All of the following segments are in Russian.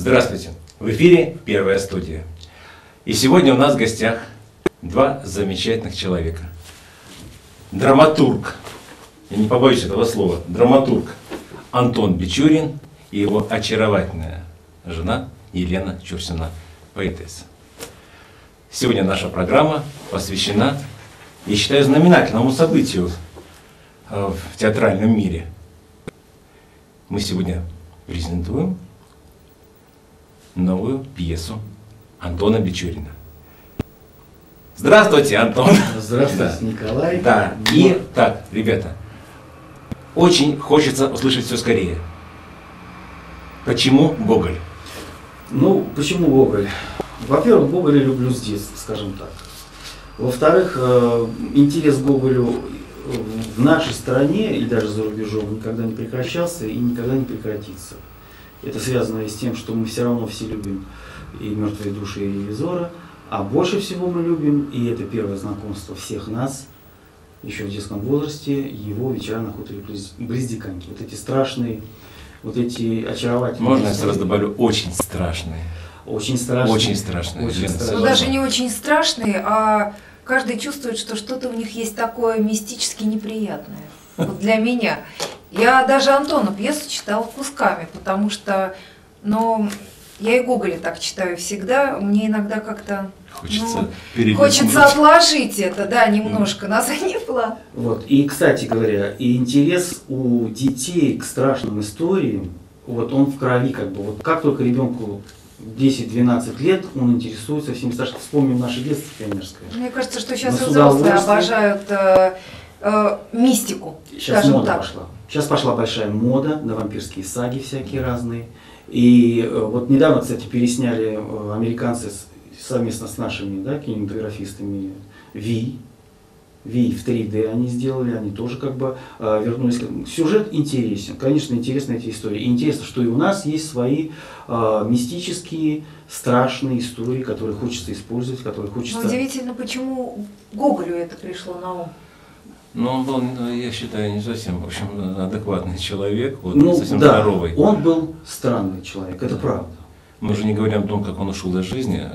Здравствуйте! В эфире «Первая студия». И сегодня у нас в гостях два замечательных человека. Драматург, я не побоюсь этого слова, драматург Антон Бичурин и его очаровательная жена Елена Чурсина, поэтесса. Сегодня наша программа посвящена, я считаю, знаменательному событию в театральном мире. Мы сегодня презентуем новую пьесу Антона Бичурина. Здравствуйте, Антон! Здравствуйте, да. Николай! Да, и так, ребята, очень хочется услышать все скорее. Почему Гоголь? Ну, почему Гоголь? Во-первых, Гоголя люблю с детства, скажем так. Во-вторых, интерес к Гоголю в нашей стране или даже за рубежом никогда не прекращался и никогда не прекратится. Это связано и с тем, что мы все равно все любим и «Мертвые души», и «Ревизора», а больше всего мы любим, и это первое знакомство всех нас, еще в детском возрасте, его «Вечера на хуторе близ Диканьки». Вот эти страшные, вот эти очаровательные... Можно я сразу добавлю, очень страшные. Очень страшные. Очень страшные. Очень страшные. Ну, даже не очень страшные, а каждый чувствует, что что-то у них есть такое мистически неприятное. Вот для меня. Я даже Антона пьесу читала кусками, потому что, ну, я и Гоголя так читаю всегда. Мне иногда как-то хочется отложить это, да, немножко на задний план. Вот. И, кстати говоря, и интерес у детей к страшным историям, вот он в крови как бы. Вот как только ребенку 10-12 лет, он интересуется всеми страшными. Вспомним наше детство пионерское. Мне кажется, что сейчас взрослые обожают мистику. Сейчас мода пошла. Сейчас пошла большая мода на вампирские саги всякие разные. И вот недавно, кстати, пересняли американцы совместно с нашими, да, кинематографистами Ви в 3D они сделали, они тоже как бы вернулись. Сюжет интересен, конечно, интересны эти истории. И интересно, что и у нас есть свои мистические, страшные истории, которые хочется использовать, которые хочется... Но удивительно, почему Гоголю это пришло на ум. Ну, он был, я считаю, не совсем, в общем, адекватный человек, вот, ну, совсем да, здоровый. Он был странный человек, это правда. Мы же не говорим о том, как он ушел из жизни.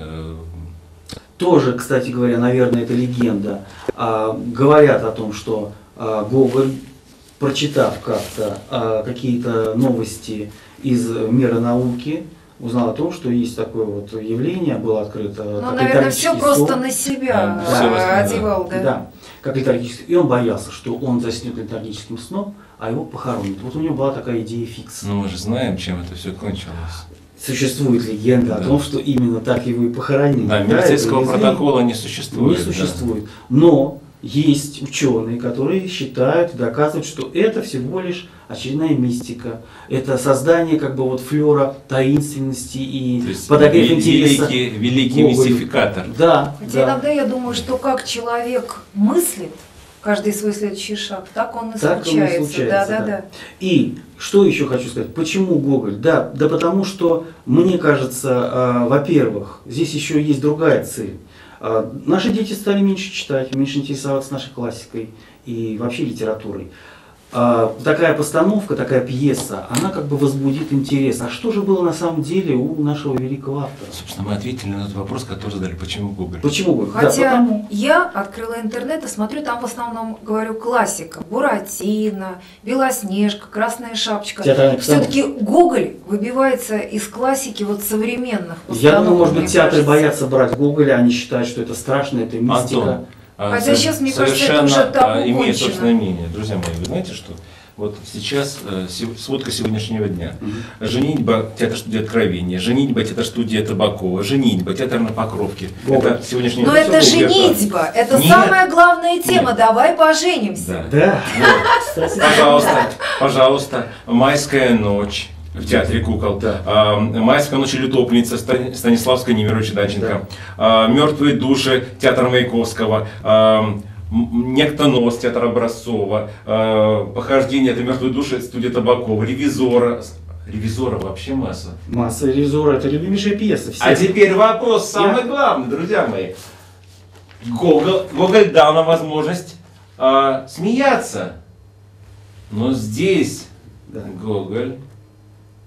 Тоже, кстати говоря, наверное, это легенда. Говорят о том, что Гоголь, прочитав как-то какие-то новости из мира науки, узнал о том, что есть такое вот явление, было открыто. Ну, наверное, все просто на себя одевал, да? Да, как летаргический. И он боялся, что он заснет летаргическим сном, а его похоронят. Вот у него была такая идея фикс. Ну, мы же знаем, чем это все кончилось. Существует легенда о том, что именно так его и похоронили. Да, милицейского протокола не существует. Не существует. Да. Но есть ученые, которые считают и доказывают, что это всего лишь очередная мистика. Это создание как бы вот флера таинственности и подогрев интереса. Великий мистификатор. Да. Хотя иногда я думаю, что как человек мыслит, каждый свой следующий шаг, так он и случается. Да. И что еще хочу сказать? Почему Гоголь? Да потому что, мне кажется, во-первых, здесь еще есть другая цель. Наши дети стали меньше читать, меньше интересоваться нашей классикой и вообще литературой. Такая постановка, такая пьеса, она как бы возбудит интерес. А что же было на самом деле у нашего великого автора? Собственно, мы ответили на этот вопрос, который задали. Почему Гоголь? Почему Гоголь? Хотя я открыла интернет и смотрю, там в основном, говорю, классика. Буратино, Белоснежка, Красная шапочка. Все-таки Гоголь выбивается из классики вот современных постановок. Я думаю, может быть, театры боятся брать Гоголя, они считают, что это страшно, это мистика. Хотя сейчас, мне кажется, это уже табу имеет собственное мнение. Друзья мои, вы знаете, что вот сейчас сводка сегодняшнего дня. Женитьба, театр-студия Откровения, женитьба, театр-студия Табакова, женитьба, театр на Покровке. Это сегодняшний. Но это женитьба, это самая главная тема. Давай поженимся. Да. Пожалуйста, «Майская ночь». В театре кукол. Да. «Майская ночь» «Лютопница» Станиславского Немировича Данченко. Да. «Мертвые души» театр Маяковского. «Некто нос» театр Образцова. «Похождение» это «Мертвые души» студия Табакова. «Ревизора». «Ревизора» вообще масса. Масса «Ревизора» это любимейшая пьеса. А теперь вопрос самый главный, друзья мои. Гоголь дал нам возможность смеяться. Но здесь Гоголь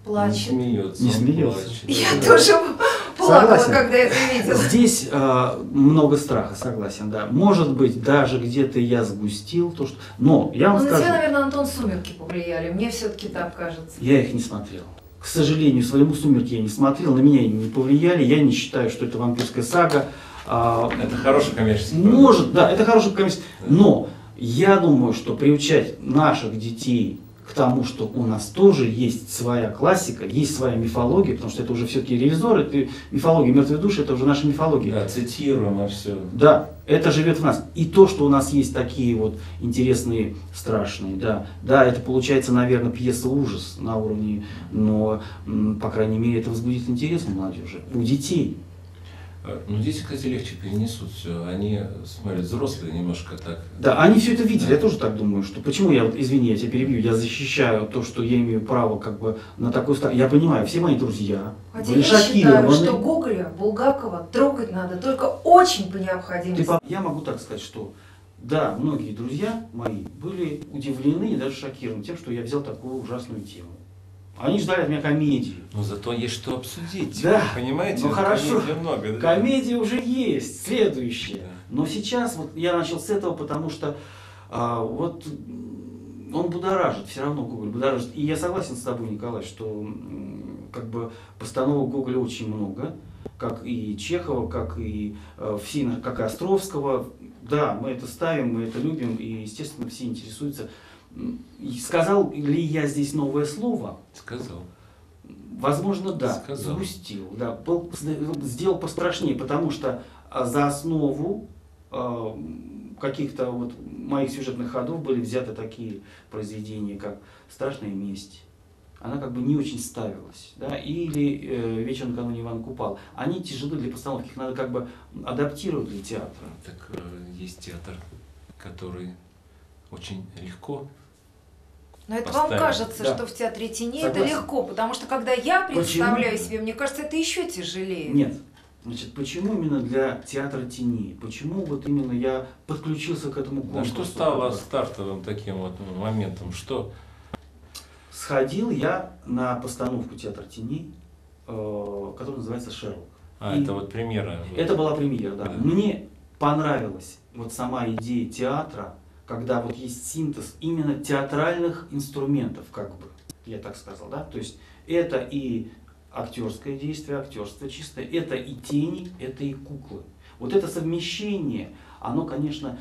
Плачет. Смеется. Не он смеется. плачет. Я Да. тоже плакала, Согласен. когда это видела. Здесь много страха, согласен, да. Может быть, даже где-то я сгустил то, что... Но я Ну, вам на скажу, тебя, наверное, Антон, «Сумерки» повлияли. Мне все-таки так кажется. я их не смотрел. К сожалению, своему «Сумерки» я не смотрел, на меня они не повлияли. Я не считаю, что это вампирская сага. Это хороший коммерческий продукт. Может, да, это хороший коммерческий. Но я думаю, что приучать наших детей к тому, что у нас тоже есть своя классика, есть своя мифология, потому что это уже все-таки ревизор, это мифология «Мертвые души», это уже наша мифология. Да, цитируем, а все. Да, это живет в нас. И то, что у нас есть такие вот интересные, страшные, да, это получается, наверное, пьеса ужас на уровне, но, по крайней мере, это возбудит интерес у молодежи, у детей. Ну, дети, кстати, легче перенесут все. Они смотрят взрослые немножко так. Да, они все это видели, Да. я тоже так думаю, что почему я, вот, извини, я тебя перебью, я защищаю то, что я имею право как бы на такой страх. Я понимаю, все мои друзья Хотя были я считаю, шокированы. что Гоголя, Булгакова трогать надо только очень по необходимости. Я могу так сказать, что да, многие друзья мои были удивлены и даже шокированы тем, что я взял такую ужасную тему. Они ждали от меня комедии. Но зато есть что обсудить. Да, Понимаете? ну хорошо. Комедий много. Да? Комедия уже есть, следующая. Да. Но сейчас вот я начал с этого, потому что вот он будоражит, все равно Гоголь будоражит. И я согласен с тобой, Николай, что как бы постановок Гоголя очень много, как и Чехова, как и как и Островского. Да, мы это ставим, мы это любим, и, естественно, все интересуются. И сказал ли я здесь новое слово? Сказал. Возможно, да, Сказал. сгустил, да, сделал пострашнее, потому что за основу каких-то вот моих сюжетных ходов были взяты такие произведения, как «Страшная месть». Она как бы не очень ставилась, да, или «Вечер накануне Иван Купал». Они тяжелы для постановки, их надо как бы адаптировать для театра. Так есть театр, который очень легко. Но это Поставить. вам кажется, Да. что в театре теней Согласен. это легко, потому что когда я представляю Почему? себе, мне кажется, это еще тяжелее. Нет. Значит, почему именно для театра теней? Почему вот именно я подключился к этому А конкурсу? что стало стартовым таким вот моментом? Что? Сходил я на постановку «Театр теней», которая называется «Шерлок». А, И это вот премьера. Это была премьера, да. Да. Мне понравилась вот сама идея театра, когда вот есть синтез именно театральных инструментов, как бы, я так сказал, да. То есть это и актерское действие, актерство чистое, это и тени, это и куклы. Вот это совмещение, оно, конечно,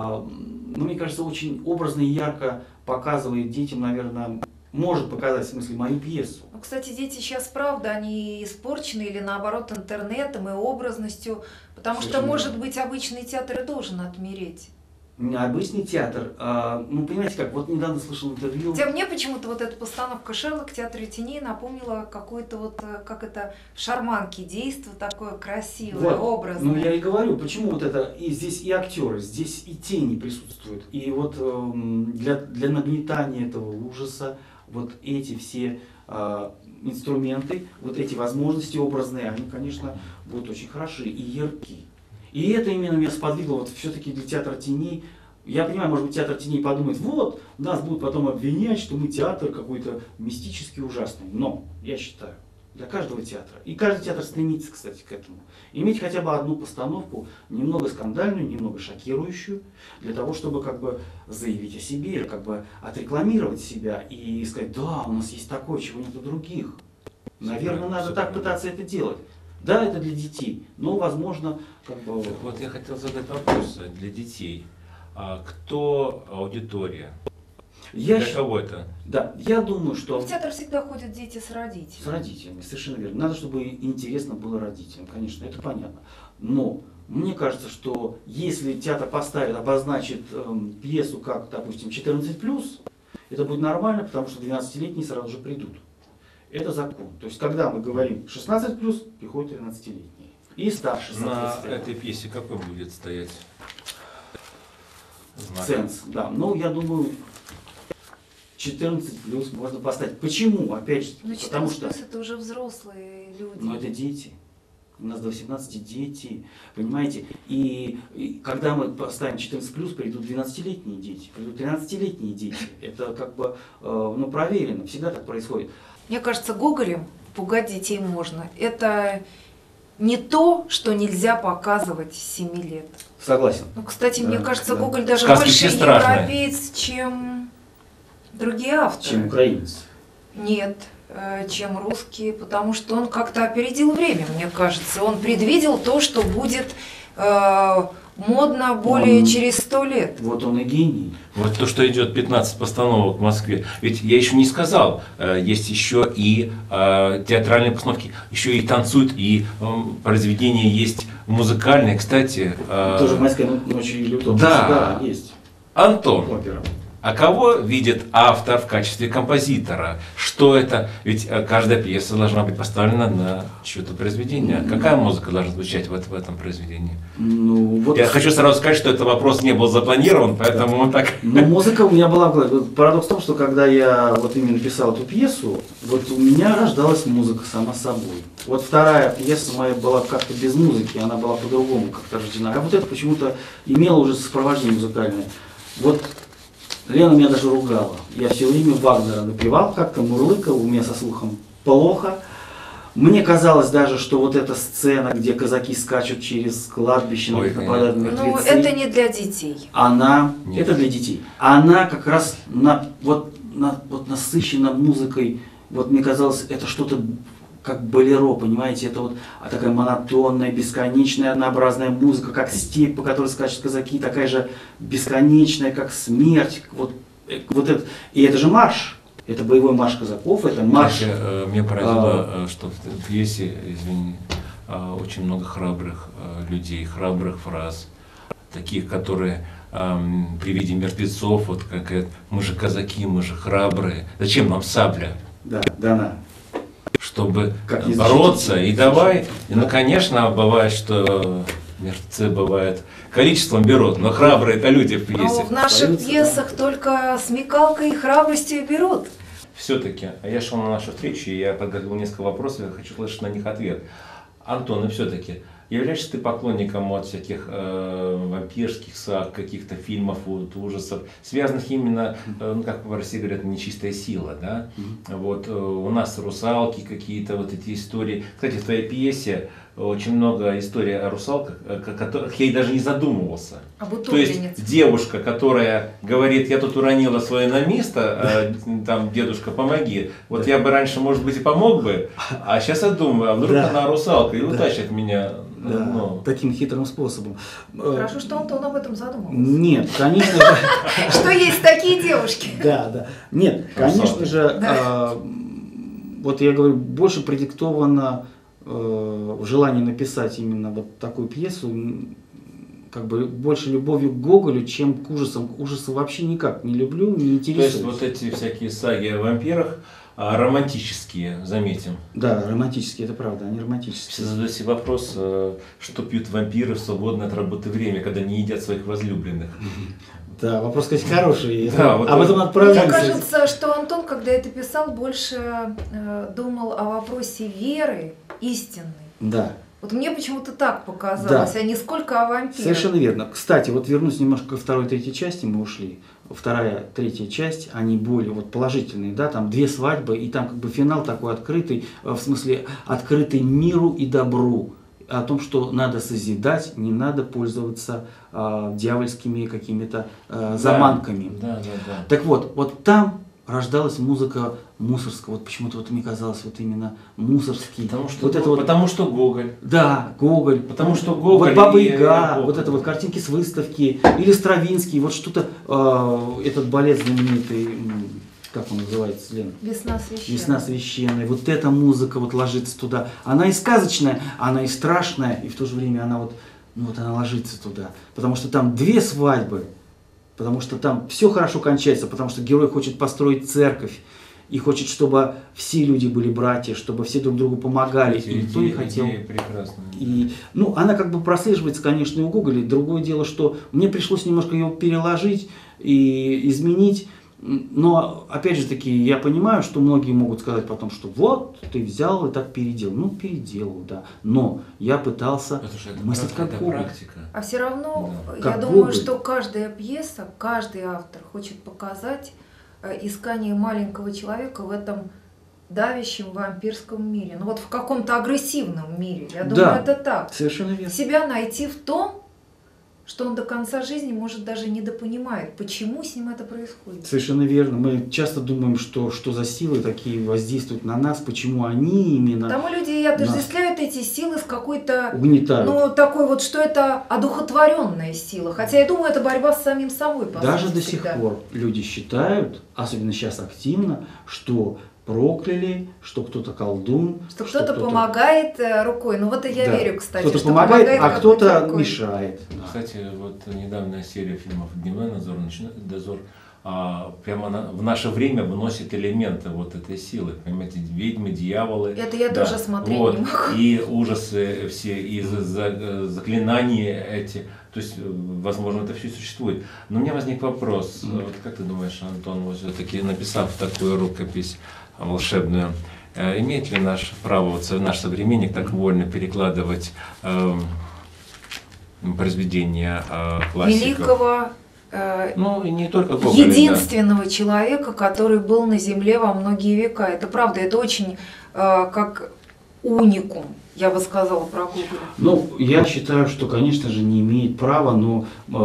ну, мне кажется, очень образно и ярко показывает детям, наверное, может показать, в смысле, мою пьесу. Ну, кстати, дети сейчас, правда, они испорчены или наоборот интернетом и образностью, потому что, Совершенно может верно. быть, обычный театр и должен отмереть. Обычный театр, ну, понимаете как, вот недавно слышал интервью. Хотя мне почему-то вот эта постановка «Шерлок» в театре теней напомнила какое-то вот, как это, шарманки, действо такое красивое, Вот. образное. Ну, я и говорю, почему вот это, и здесь и актеры, здесь и тени присутствуют. И вот для нагнетания этого ужаса вот эти все инструменты, вот эти возможности образные, они, конечно, будут очень хороши и яркие. И это именно меня сподвигло вот все-таки для театра теней. Я понимаю, может быть, театр теней подумает, вот, нас будут потом обвинять, что мы театр какой-то мистический, ужасный. Но, я считаю, для каждого театра, и каждый театр стремится, кстати, к этому, иметь хотя бы одну постановку, немного скандальную, немного шокирующую, для того, чтобы как бы заявить о себе, как бы отрекламировать себя и сказать, да, у нас есть такое, чего нет у других. Наверное, надо Всё так правильно. пытаться это делать. Да, это для детей, но, возможно, как бы... Так вот я хотел задать вопрос для детей. А кто аудитория? Я, Для кого это? да, я думаю, что В театр всегда ходят дети с с родителями. родителями, совершенно верно. Надо, чтобы интересно было родителям, конечно, это понятно. Но мне кажется, что если театр поставит, обозначит пьесу как, допустим, 14+, это будет нормально, потому что 12-летние сразу же придут. Это закон. То есть, когда мы говорим 16+, приходят 13-летние. И старше, На соответственно. этой пьесе какой будет стоять знак? Ценз, да. Но я думаю, 14+ можно поставить. Почему? Опять же, Но потому 14 что плюс это уже взрослые люди. но это дети. У нас до 18 дети, понимаете? И когда мы поставим 14+, придут 12-летние дети, придут 13-летние дети. Это как бы, ну, проверено, всегда так происходит. Мне кажется, Гоголем пугать детей можно. Это не то, что нельзя показывать с 7 лет. Согласен. Ну, кстати, мне кажется, да. Гоголь даже Сказки больше все страшные. европеец, чем другие авторы. Чем украинец. Нет, чем русские, потому что он как-то опередил время, мне кажется. Он предвидел то, что будет модно более через 100 лет. Вот он и гений. Вот то, что идет 15 постановок в Москве. Ведь я еще не сказал, есть еще и театральные постановки, еще и танцуют, и произведения есть музыкальные. Кстати, Тоже «Майская ночь» или «Утопия». Да. Да, есть. Антон, Опера. а кого видит автор в качестве композитора? Что это? Ведь каждая пьеса должна быть поставлена на чье-то произведение. Какая музыка должна звучать в этом произведении? Ну, вот. Я хочу сразу сказать, что этот вопрос не был запланирован, поэтому так... Но музыка у меня была. Парадокс в том, что когда я вот именно писал эту пьесу, вот у меня рождалась музыка сама собой. Вот вторая пьеса моя была как-то без музыки, она была по-другому как-то рождена. А вот это почему-то имела уже сопровождение музыкальное. Вот Лена меня даже ругала. Я все время Вагнера напевал, как-то мурлыкал, у меня со слухом плохо. Мне казалось даже, что вот эта сцена, где казаки скачут через кладбище, нападают на Ну, мертвецы, это не для детей. она, Нет. это для детей, она как раз вот насыщена музыкой, вот мне казалось, это что-то как болеро, понимаете, это вот такая монотонная, бесконечная, однообразная музыка, как степь, по которой скачут казаки, такая же бесконечная, как смерть, вот это, и это же марш, это боевой марш казаков, это марш. Кстати, меня поразило, что в пьесе, извини, очень много храбрых людей, храбрых фраз, таких, которые при виде мертвецов, вот как это, мы же казаки, мы же храбрые, зачем нам сабля? Да, да. Чтобы Как не бороться, защитить. и давай, и, ну, конечно, бывает, что мертвецы бывает количеством берут, но храбрые это люди в Но пьесе. в наших Остаются, пьесах только смекалкой и храбростью берут. Все-таки, я шел на нашу встречу, и я подготовил несколько вопросов, я хочу услышать на них ответ. Антон, и все-таки, являешься ты поклонником от всяких вампирских саг, каких-то фильмов, ужасов, связанных именно, ну, как в России говорят, нечистая сила, да? Вот у нас русалки какие-то, вот эти истории. Кстати, в твоей пьесе очень много историй о русалках, о которых я и даже не задумывался. Об То есть утопленниц. девушка, которая говорит, я тут уронила свое намисто, там, дедушка, помоги. Вот я бы раньше, может быть, и помог бы, а сейчас я думаю, а вдруг Да. она русалка и Да. утащит меня. Да, Ну. таким хитрым способом. Хорошо, что Антон об этом задумался. Нет, конечно же. Что есть такие девушки. Да. Нет, конечно же, Да. вот я говорю, больше продиктовано в желании написать именно вот такую пьесу, как бы больше любовью к Гоголю, чем к ужасам. Ужасы вообще никак не люблю, не То есть интересуюсь. вот эти всякие саги о вампирах романтические, заметим. Да, романтические, это правда, они романтические. Все задают себе вопрос, что пьют вампиры в свободное от работы время, когда не едят своих возлюбленных. Да, вопрос, кстати, хороший. Да, вот Об этом Мне надо правильно сказать. кажется, что Антон, когда это писал, больше думал о вопросе веры истинной. Да. Вот мне почему-то так показалось, а не сколько о вампирах. Совершенно верно. Кстати, вот вернусь немножко ко второй, третьей части, мы ушли. Вторая, третья часть, они более вот положительные, да, там 2 свадьбы, и там как бы финал такой открытый, в смысле открытый миру и добру, о том, что надо созидать, не надо пользоваться дьявольскими какими-то заманками. Да. Так вот там рождалась музыка Мусорского, вот почему-то вот мне казалось вот именно Мусорский. Потому что, вот это вот, потому что Гоголь. да, Гоголь. Потому что Гоголь Вот Баба и Яга, эпоха. вот это вот картинки с выставки, или Стравинский, вот что-то, этот балет знаменитый, как он называется, Лена? Весна священная. «Весна священная», вот эта музыка вот ложится туда. Она и сказочная, она и страшная, и в то же время она вот, ну вот она ложится туда. Потому что там 2 свадьбы, потому что там все хорошо кончается, потому что герой хочет построить церковь, и хочет, чтобы все люди были братья, чтобы все друг другу помогали, и никто не хотел. Прекрасно. И, ну, она как бы прослеживается, конечно, и у Гоголя. Другое дело, что мне пришлось немножко ее переложить и изменить. Но, опять же таки, я понимаю, что многие могут сказать потом, что вот, ты взял и так переделал. Ну, переделал, да. Но я пытался мыслить как Гоголь. практика. А все равно, я Как думаю, Гоголь. что каждая пьеса, каждый автор хочет показать искание маленького человека в этом давящем вампирском мире. Ну вот в каком-то агрессивном мире. Я Да. думаю, это так. Совершенно верно. Себя найти в том, что он до конца жизни, может, даже недопонимает, почему с ним это происходит. Совершенно верно. Мы часто думаем, что за силы такие воздействуют на нас, почему они именно Потому люди и отождествляют эти силы с какой-то, угнетают. ну, такой вот, что это одухотворенная сила. Хотя я думаю, это борьба с самим собой. по Даже сути, до сих всегда. пор люди считают, особенно сейчас активно, что прокляли, что кто-то колдун, Что кто-то помогает рукой. Ну вот и я Да. верю, кстати, Кто-то что помогает, а какой-то кто-то рукой. мешает. Да. Кстати, вот недавняя серия фильмов «Дневной надзор», «Ночной дозор» прямо в наше время вносит элементы вот этой силы, понимаете, ведьмы, дьяволы. Это я тоже смотреть вот, не могу. и ужасы все, и заклинания эти. То есть, возможно, это все существует. Но у меня возник вопрос. Вот как ты думаешь, Антон, вот все-таки написав такую рукопись волшебную, имеет ли наше право, вот наш современник так вольно перекладывать произведения классиков? Великого, Ну, и не только Гоголя, единственного человека, который был на Земле во многие века. Это правда, это очень как уникум, я бы сказала про Гоголя. Ну, я считаю, что, конечно же, не имеет права, но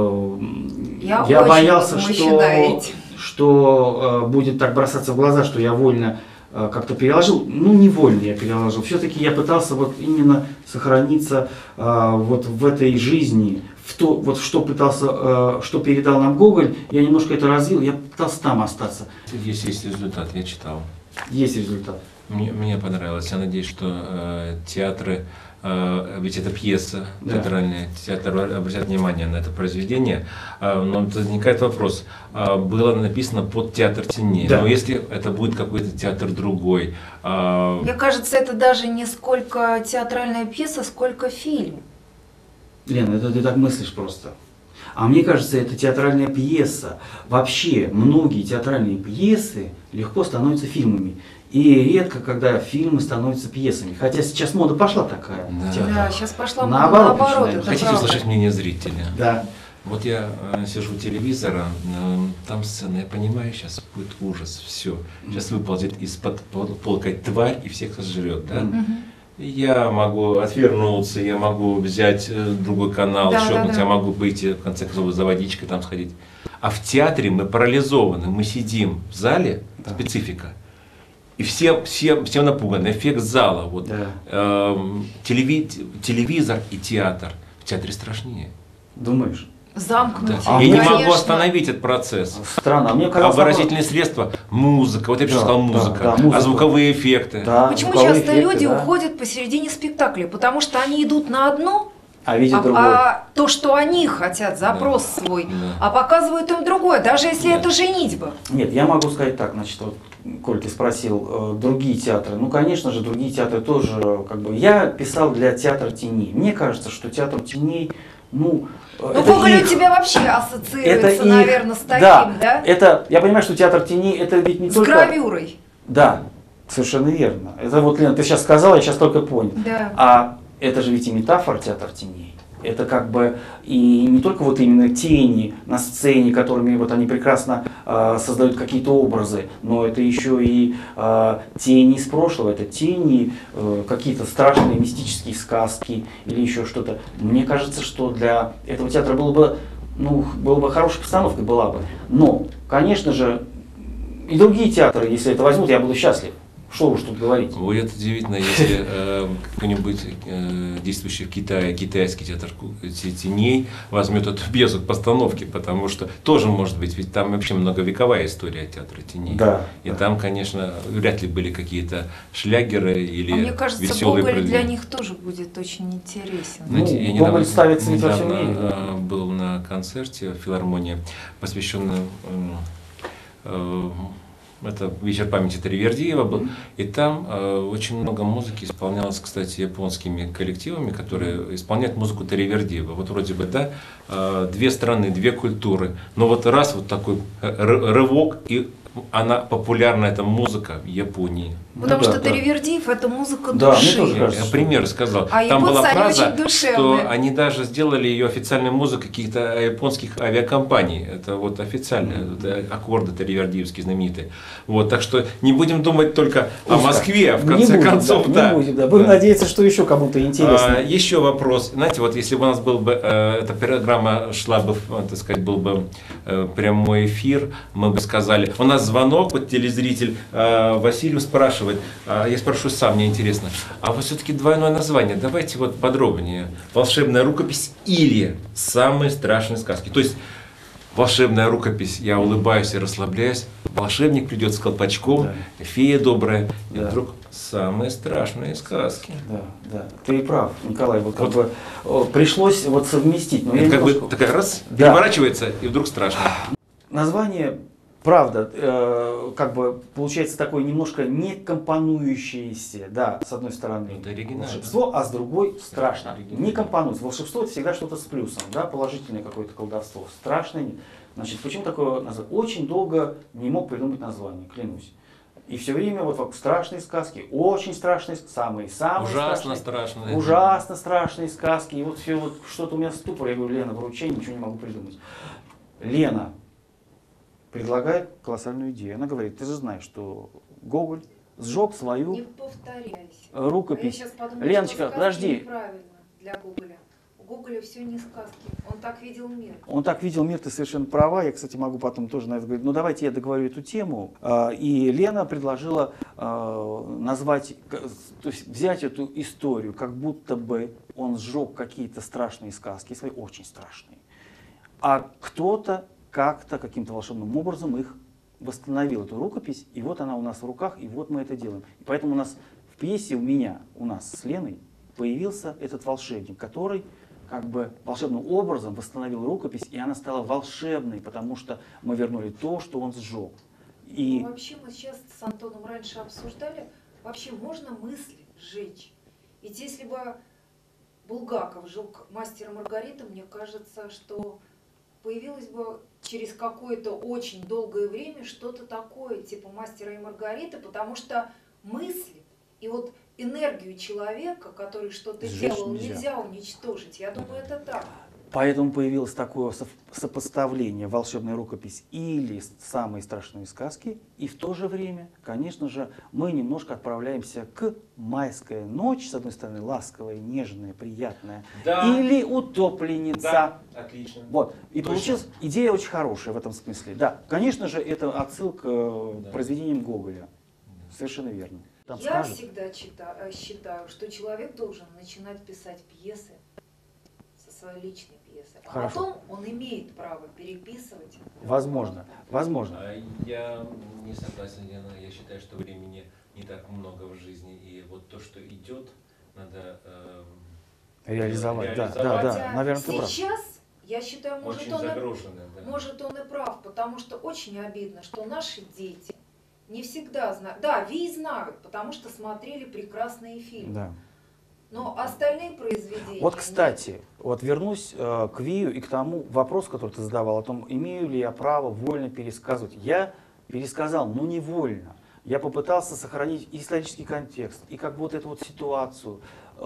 Я я очень боялся, возмущена этим. что будет так бросаться в глаза, что я вольно как-то переложил. Ну, невольно я переложил. Все-таки я пытался вот именно сохраниться вот в этой жизни, в то, вот что пытался, что передал нам Гоголь, я немножко это развил, я пытался там остаться. Есть результат, я читал. Есть результат. Мне понравилось. Я надеюсь, что театры, ведь это пьеса Да. театральная, театр обратят внимание на это произведение, но возникает вопрос, было написано под театр теней, Да. но если это будет какой-то театр другой, Мне кажется, это даже не сколько театральная пьеса, сколько фильм. Лена, это ты так мыслишь просто. А мне кажется, это театральная пьеса. Вообще, многие театральные пьесы легко становятся фильмами. И редко, когда фильмы становятся пьесами. Хотя сейчас мода пошла такая. Да. театр. Да, сейчас пошла Наоборот наоборот. начинаем. Это хотите правда. услышать мнение зрителя? Да. Вот я сижу у телевизора, там сцена, я понимаю, сейчас будет ужас, все. Сейчас выползет из-под полка тварь и всех сожрет, да? Мгм. Я могу отвернуться, я могу взять другой канал, Да, щелкнуть, да, да. я могу выйти, в конце концов, за водичкой там сходить. А в театре мы парализованы, мы сидим в зале, Да. специфика, и все напуганы, эффект зала. Вот, Да. телевизор и театр. В театре страшнее. Думаешь? Замкнутые, А я не конечно. могу остановить этот процесс. Странно. А мне казалось, Оборонительные средства, музыка, вот я Да, сказал да, музыка, да, музыка. а звуковые эффекты. Да, Почему звуковые часто эффекты, люди да. уходят посередине спектакля? Потому что они идут на одно, А видят другое. а то, что они хотят, запрос свой, Да. а показывают им другое, даже если Да. это женитьба. Нет, я могу сказать так, значит, вот, Коль, ты спросил, другие театры. Ну, конечно же, другие театры тоже, как бы, я писал для театра теней. Мне кажется, что театр теней, ну, Ну, это Гоголь у их- тебя вообще ассоциируется, их- наверное, с таким, да? да? Это, я понимаю, что театр теней, это ведь не С только... гравюрой. Да, совершенно верно. Это вот, Лена, ты сейчас сказала, я сейчас только понял. Да. А это же ведь и метафора театр теней. Это как бы и не только вот именно тени на сцене, которыми вот они прекрасно создают какие-то образы, но это еще и тени из прошлого, это тени, какие-то страшные мистические сказки или еще что-то. Мне кажется, что для этого театра было бы хорошей постановкой была бы. Но, конечно же, и другие театры, если это возьмут, я буду счастлив. Что уж тут говорить. Будет удивительно, если какой-нибудь действующий в Китае китайский театр теней возьмет эту пьесу к постановке, потому что тоже может быть, ведь там вообще многовековая история театра теней. Да, И да. там, конечно, вряд ли были какие-то шлягеры или А мне кажется, веселые Гоголь для произведения. них тоже будет очень интересен. Ну, Знаете, я Гоголь недавно, ставится ведь во всем мире, был на концерте в филармонии, посвященном это вечер памяти Таривердиева был, и там очень много музыки исполнялось, кстати, японскими коллективами, которые исполняют музыку Таривердиева. Вот вроде бы, да, две страны, две культуры, но вот раз вот такой рывок, и она популярна, эта музыка в Японии. Потому Ну да, что да. Таривердиев это музыка Да, мне души. тоже кажется, Я что- пример сказал. А Там была японцы, они фраза, очень что душевные. они даже сделали ее официальной музыкой каких-то японских авиакомпаний. Это вот официальные это аккорды таривердиевские знаменитые. Вот, так что не будем думать только о Москве, в Не конце будем, концов. да, не будем, да. Будем Да. надеяться, что еще кому-то интересно. Еще вопрос. Знаете, вот если бы у нас был бы, эта программа шла бы, так сказать, был бы прямой эфир, мы бы сказали, у нас звонок, вот телезритель Василию спрашивает, я спрошу сам, мне интересно, а вот все-таки двойное название, давайте вот подробнее. Волшебная рукопись или самые страшные сказки. То есть волшебная рукопись, я улыбаюсь и расслабляюсь, волшебник придет с колпачком, фея добрая, и Да. вдруг самые страшные сказки. Да, да, ты прав, Николай. Вот как бы пришлось вот совместить. Но я Это как бы немножко- такая раз, Да. переворачивается, и вдруг страшно. Название, правда, как бы получается такое немножко не компонующееся, да, с одной стороны Это оригинально. волшебство, а с другой страшно. Оригинально. Не компонуется. Волшебство это всегда что-то с плюсом, да, положительное какое-то колдовство. Страшное нет. Значит, почему такое название? Очень долго не мог придумать название, клянусь. И все время вот страшные сказки, очень страшные, самые Ужасно страшные. страшно. Ужасно страшные сказки. И вот все вот что-то у меня ступор. Я говорю, Лена, выручай, ничего не могу придумать. Лена предлагает колоссальную идею. Она говорит, ты же знаешь, что Гоголь сжег Не свою повторяйся. рукопись. Я сейчас подумала, Леночка, что сказки подожди. неправильно для Гоголя. У Гоголя все не сказки. Он так видел мир. Он так видел мир, ты совершенно права. Я, кстати, могу потом тоже на это говорить. Ну, давайте я договорю эту тему. И Лена предложила назвать, то есть взять эту историю, как будто бы он сжег какие-то страшные сказки, свои очень страшные. А кто-то как-то, каким-то волшебным образом их восстановил, эту рукопись. И вот она у нас в руках, и вот мы это делаем. И поэтому у нас в пьесе у нас с Леной появился этот волшебник, который как бы волшебным образом восстановил рукопись, и она стала волшебной, потому что мы вернули то, что он сжег. И Ну, вообще мы сейчас с Антоном раньше обсуждали, вообще можно мысли сжечь. Ведь если бы Булгаков сжег «Мастера и Маргарита», мне кажется, что появилось бы через какое-то очень долгое время что-то такое, типа «Мастера и Маргариты», потому что мысли и вот энергию человека, который что-то Сжечь делал, нельзя. нельзя уничтожить. Я думаю, это так. поэтому появилось такое сопоставление волшебной рукопись или самые страшные сказки. И в то же время, конечно же, мы немножко отправляемся к «Майская ночь», с одной стороны, ласковая, нежная, приятная, Да. или «Утопленница». Да, отлично. Вот. И Точно. получилась идея очень хорошая в этом смысле. Да, конечно же, это отсылка Да. к произведениям Гоголя. Совершенно верно. Там Я скажут. всегда считаю, что человек должен начинать писать пьесы со своей личной пьесы, а Хорошо. потом он имеет право переписывать. Возможно, возможно. Я не согласен, Лена. Я считаю, что времени не так много в жизни. И вот то, что идет, надо Реализовать, да, реализовать. да, Хотя наверное, ты прав. сейчас, я считаю, очень загружены. Да. может он и прав, потому что очень обидно, что наши дети не всегда знают. Да, ВИИ знают, потому что смотрели прекрасные фильмы. Да. Но остальные произведения... Вот, нет. кстати, вот вернусь к Вию и к тому вопросу, который ты задавал, о том, имею ли я право вольно пересказывать. Я пересказал, но не вольно. Я попытался сохранить исторический контекст, и как бы вот эту вот ситуацию,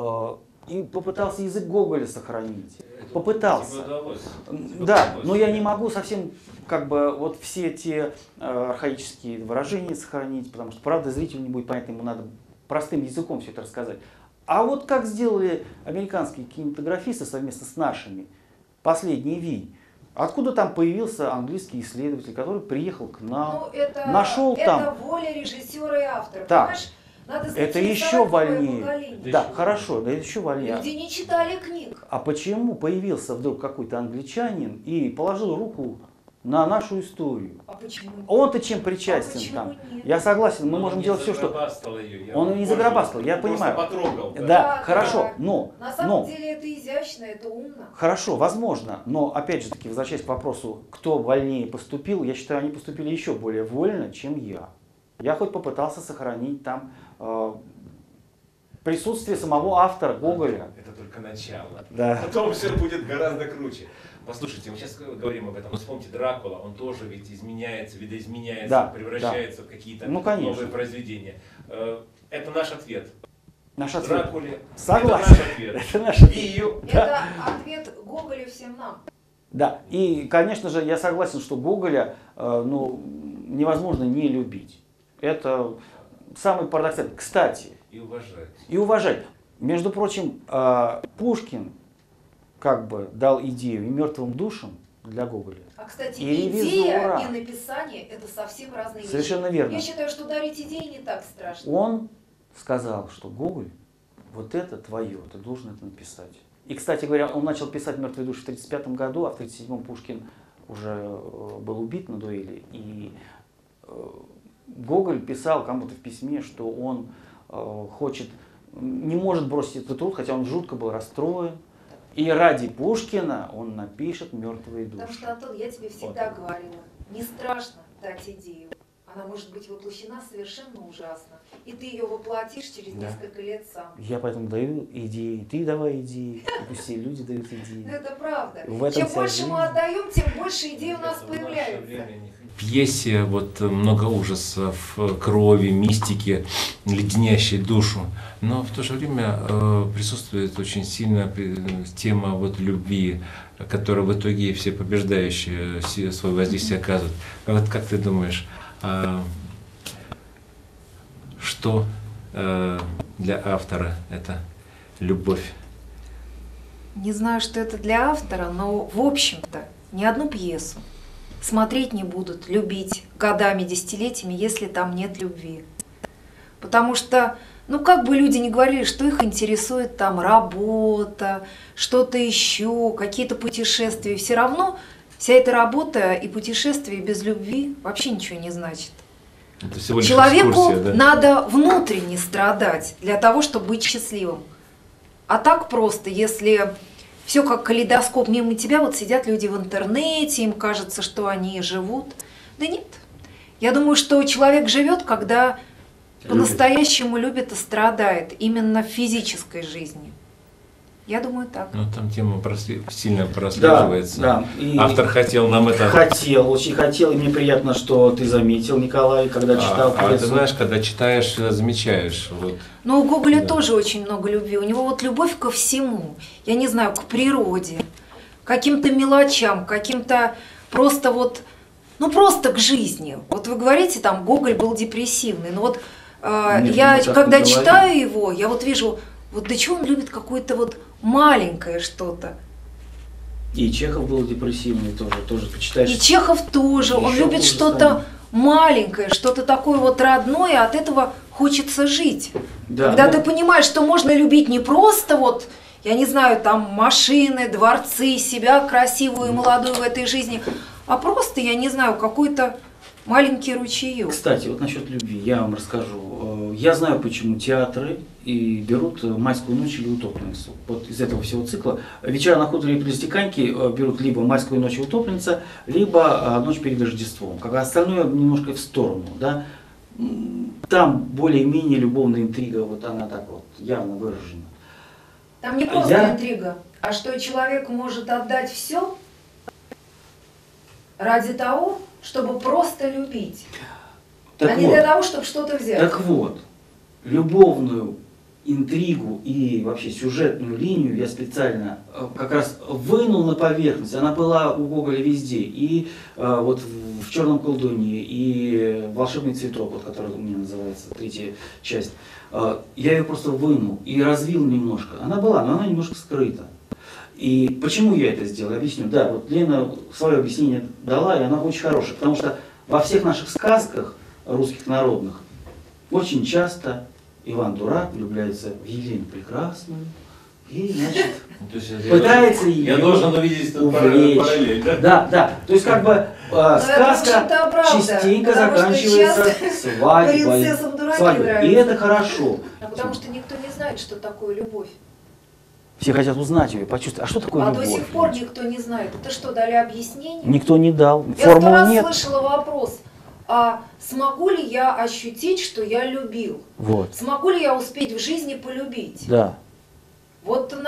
и попытался язык Гоголя сохранить. Попытался. Тебе удалось. Да, но я не могу совсем как бы вот все те архаические выражения сохранить, потому что, правда, зрителю не будет понятно, ему надо простым языком все это рассказать. А вот как сделали американские кинематографисты совместно с нашими, последний Ви, откуда там появился английский исследователь, который приехал к нам, Ну, это, нашел это там. воля режиссера и автора. Так, Понимаешь? Надо это заинтересовать еще новое вольнее. поколение. Да, хорошо, да еще вольнее. Люди не читали книг. А почему появился вдруг какой-то англичанин и положил руку на нашу историю? А почему? Он-то чем причастен почему там? нет? Я согласен, мы Он можем не делать все, что... загробастал ее, Он не загробастал, я понимаю. Просто потрогал. Да, Да, хорошо, да. но... На самом деле это изящно, это умно. Хорошо, возможно, но опять же таки, возвращаясь к вопросу, кто вольнее поступил, я считаю, они поступили еще более вольно, чем я. Я хоть попытался сохранить там присутствие самого автора Гоголя. Это только только начало. Да. Потом все будет гораздо круче. Послушайте, мы сейчас говорим об этом. Вспомните, Дракула, он тоже ведь изменяется, видоизменяется, Да, превращается в какие-то конечно. новые произведения. Это наш ответ. Наш ответ. Дракуле. Согласен. Это наш ответ. Это наш ответ. Вию. Это ответ Гоголю всем нам. Да, и, конечно же, я согласен, что Гоголя невозможно не любить. Это самый парадоксальный. Кстати, И уважать. и уважать. Между прочим, Пушкин как бы дал идею и мертвым душам для Гоголя. А, кстати, И идея ревизора. и написание – это совсем разные вещи. Совершенно верно. Я считаю, что дарить идеи не так страшно. Он сказал, что Гоголь, вот это твое, ты должен это написать. И, кстати говоря, он начал писать «Мертвые души» в 1935 году, а в 1937 Пушкин уже был убит на дуэли. И Гоголь писал кому-то в письме, что он не может бросить этот труд, хотя он жутко был расстроен. И ради Пушкина он напишет «Мертвые души». Потому что, Антон, я тебе всегда говорила, не страшно дать идею. Она может быть воплощена совершенно ужасно. И ты ее воплотишь через несколько лет сам. Я поэтому даю идеи, ты давай идеи, и пусть все люди дают идеи. Это правда. В этом Чем вся больше жизнь. мы отдаем, тем больше идей у нас появляется. В пьесе вот много ужасов, крови, мистики, леденящей душу, но в то же время присутствует очень сильно тема вот любви, которая в итоге все побеждающие свое воздействие оказывают. Вот как ты думаешь, что для автора это любовь? Не знаю, что это для автора, но в общем-то ни одну пьесу смотреть не будут, любить годами, десятилетиями, если там нет любви. Потому что, как бы люди ни говорили, что их интересует там работа, что-то еще, какие-то путешествия, все равно вся эта работа и путешествия без любви вообще ничего не значит. Это всего лишь Человеку экскурсия, да? надо внутренне страдать для того, чтобы быть счастливым. А так просто, если все как калейдоскоп мимо тебя, вот сидят люди в интернете, им кажется, что они живут. Да нет. Я думаю, что человек живет, когда по-настоящему любит и страдает, именно в физической жизни. Я думаю так. Ну, там тема сильно прослеживается. Да, и автор хотел нам это... очень хотел, и мне приятно, что ты заметил, Николай, когда читал А ты пьесу. знаешь, когда читаешь, всегда замечаешь. Вот. Но у Гоголя тоже очень много любви. У него вот любовь ко всему. Я не знаю, к природе, к каким-то мелочам, каким-то просто вот, просто к жизни. Вот вы говорите, там Гоголь был депрессивный. Но вот Нет, я, мы так когда не говорим. читаю его, я вот вижу, вот до чего он любит какое-то вот маленькое что-то. И Чехов был депрессивный тоже почитаешь. И Чехов тоже, он Еще любит хуже что-то станет. маленькое, что-то такое вот родное, от этого хочется жить. Да, Когда ну, ты понимаешь, что можно любить не просто вот, я не знаю, там машины, дворцы, себя красивую и молодую в этой жизни, а просто, я не знаю, какой-то маленький ручеек. Кстати, вот насчет любви я вам расскажу. Я знаю, почему театры и берут «Майскую ночь» или «Утопленницу». Вот из этого всего цикла. «Вечера на хуторе» и «Прелестиканьки» берут либо «Майскую ночь» и «Утопленница», либо «Ночь перед Рождеством». Как остальное немножко в сторону. Да? Там более-менее любовная интрига, вот она так вот явно выражена. Там не просто интрига, а что человек может отдать все ради того, чтобы просто любить, Так а не вот. для того, чтобы что-то взять. Так вот, любовную интригу и вообще сюжетную линию я специально как раз вынул на поверхность. Она была у Гоголя везде. И вот в «Черном колдуне», и «Волшебный цветок», вот, который у меня называется, третья часть. Я ее просто вынул и развил немножко. Она была, но она немножко скрыта. И почему я это сделал? Объясню. Да, вот Лена свое объяснение дала, и оно очень хорошее. Потому что во всех наших сказках русских народных очень часто Иван Дурак влюбляется в Елену Прекрасную и, значит, пытается ее Я должен увидеть тут увлечь. параллель, да? Да. То есть как бы это, в сказка общем-то, правда, частенько потому что заканчивается часто свадьбой. принцессам дураки Свадьбой. И нравятся. это хорошо. Потому что никто не знает, что такое любовь. Все хотят узнать ее, почувствовать. А что такое А любовь? до сих пор никто не знает. Это что, дали объяснение? Никто не дал. Я 100 Формулы раз нет. слышала вопрос, а смогу ли я ощутить, что я любил? Вот. Смогу ли я успеть в жизни полюбить? Да. Вот,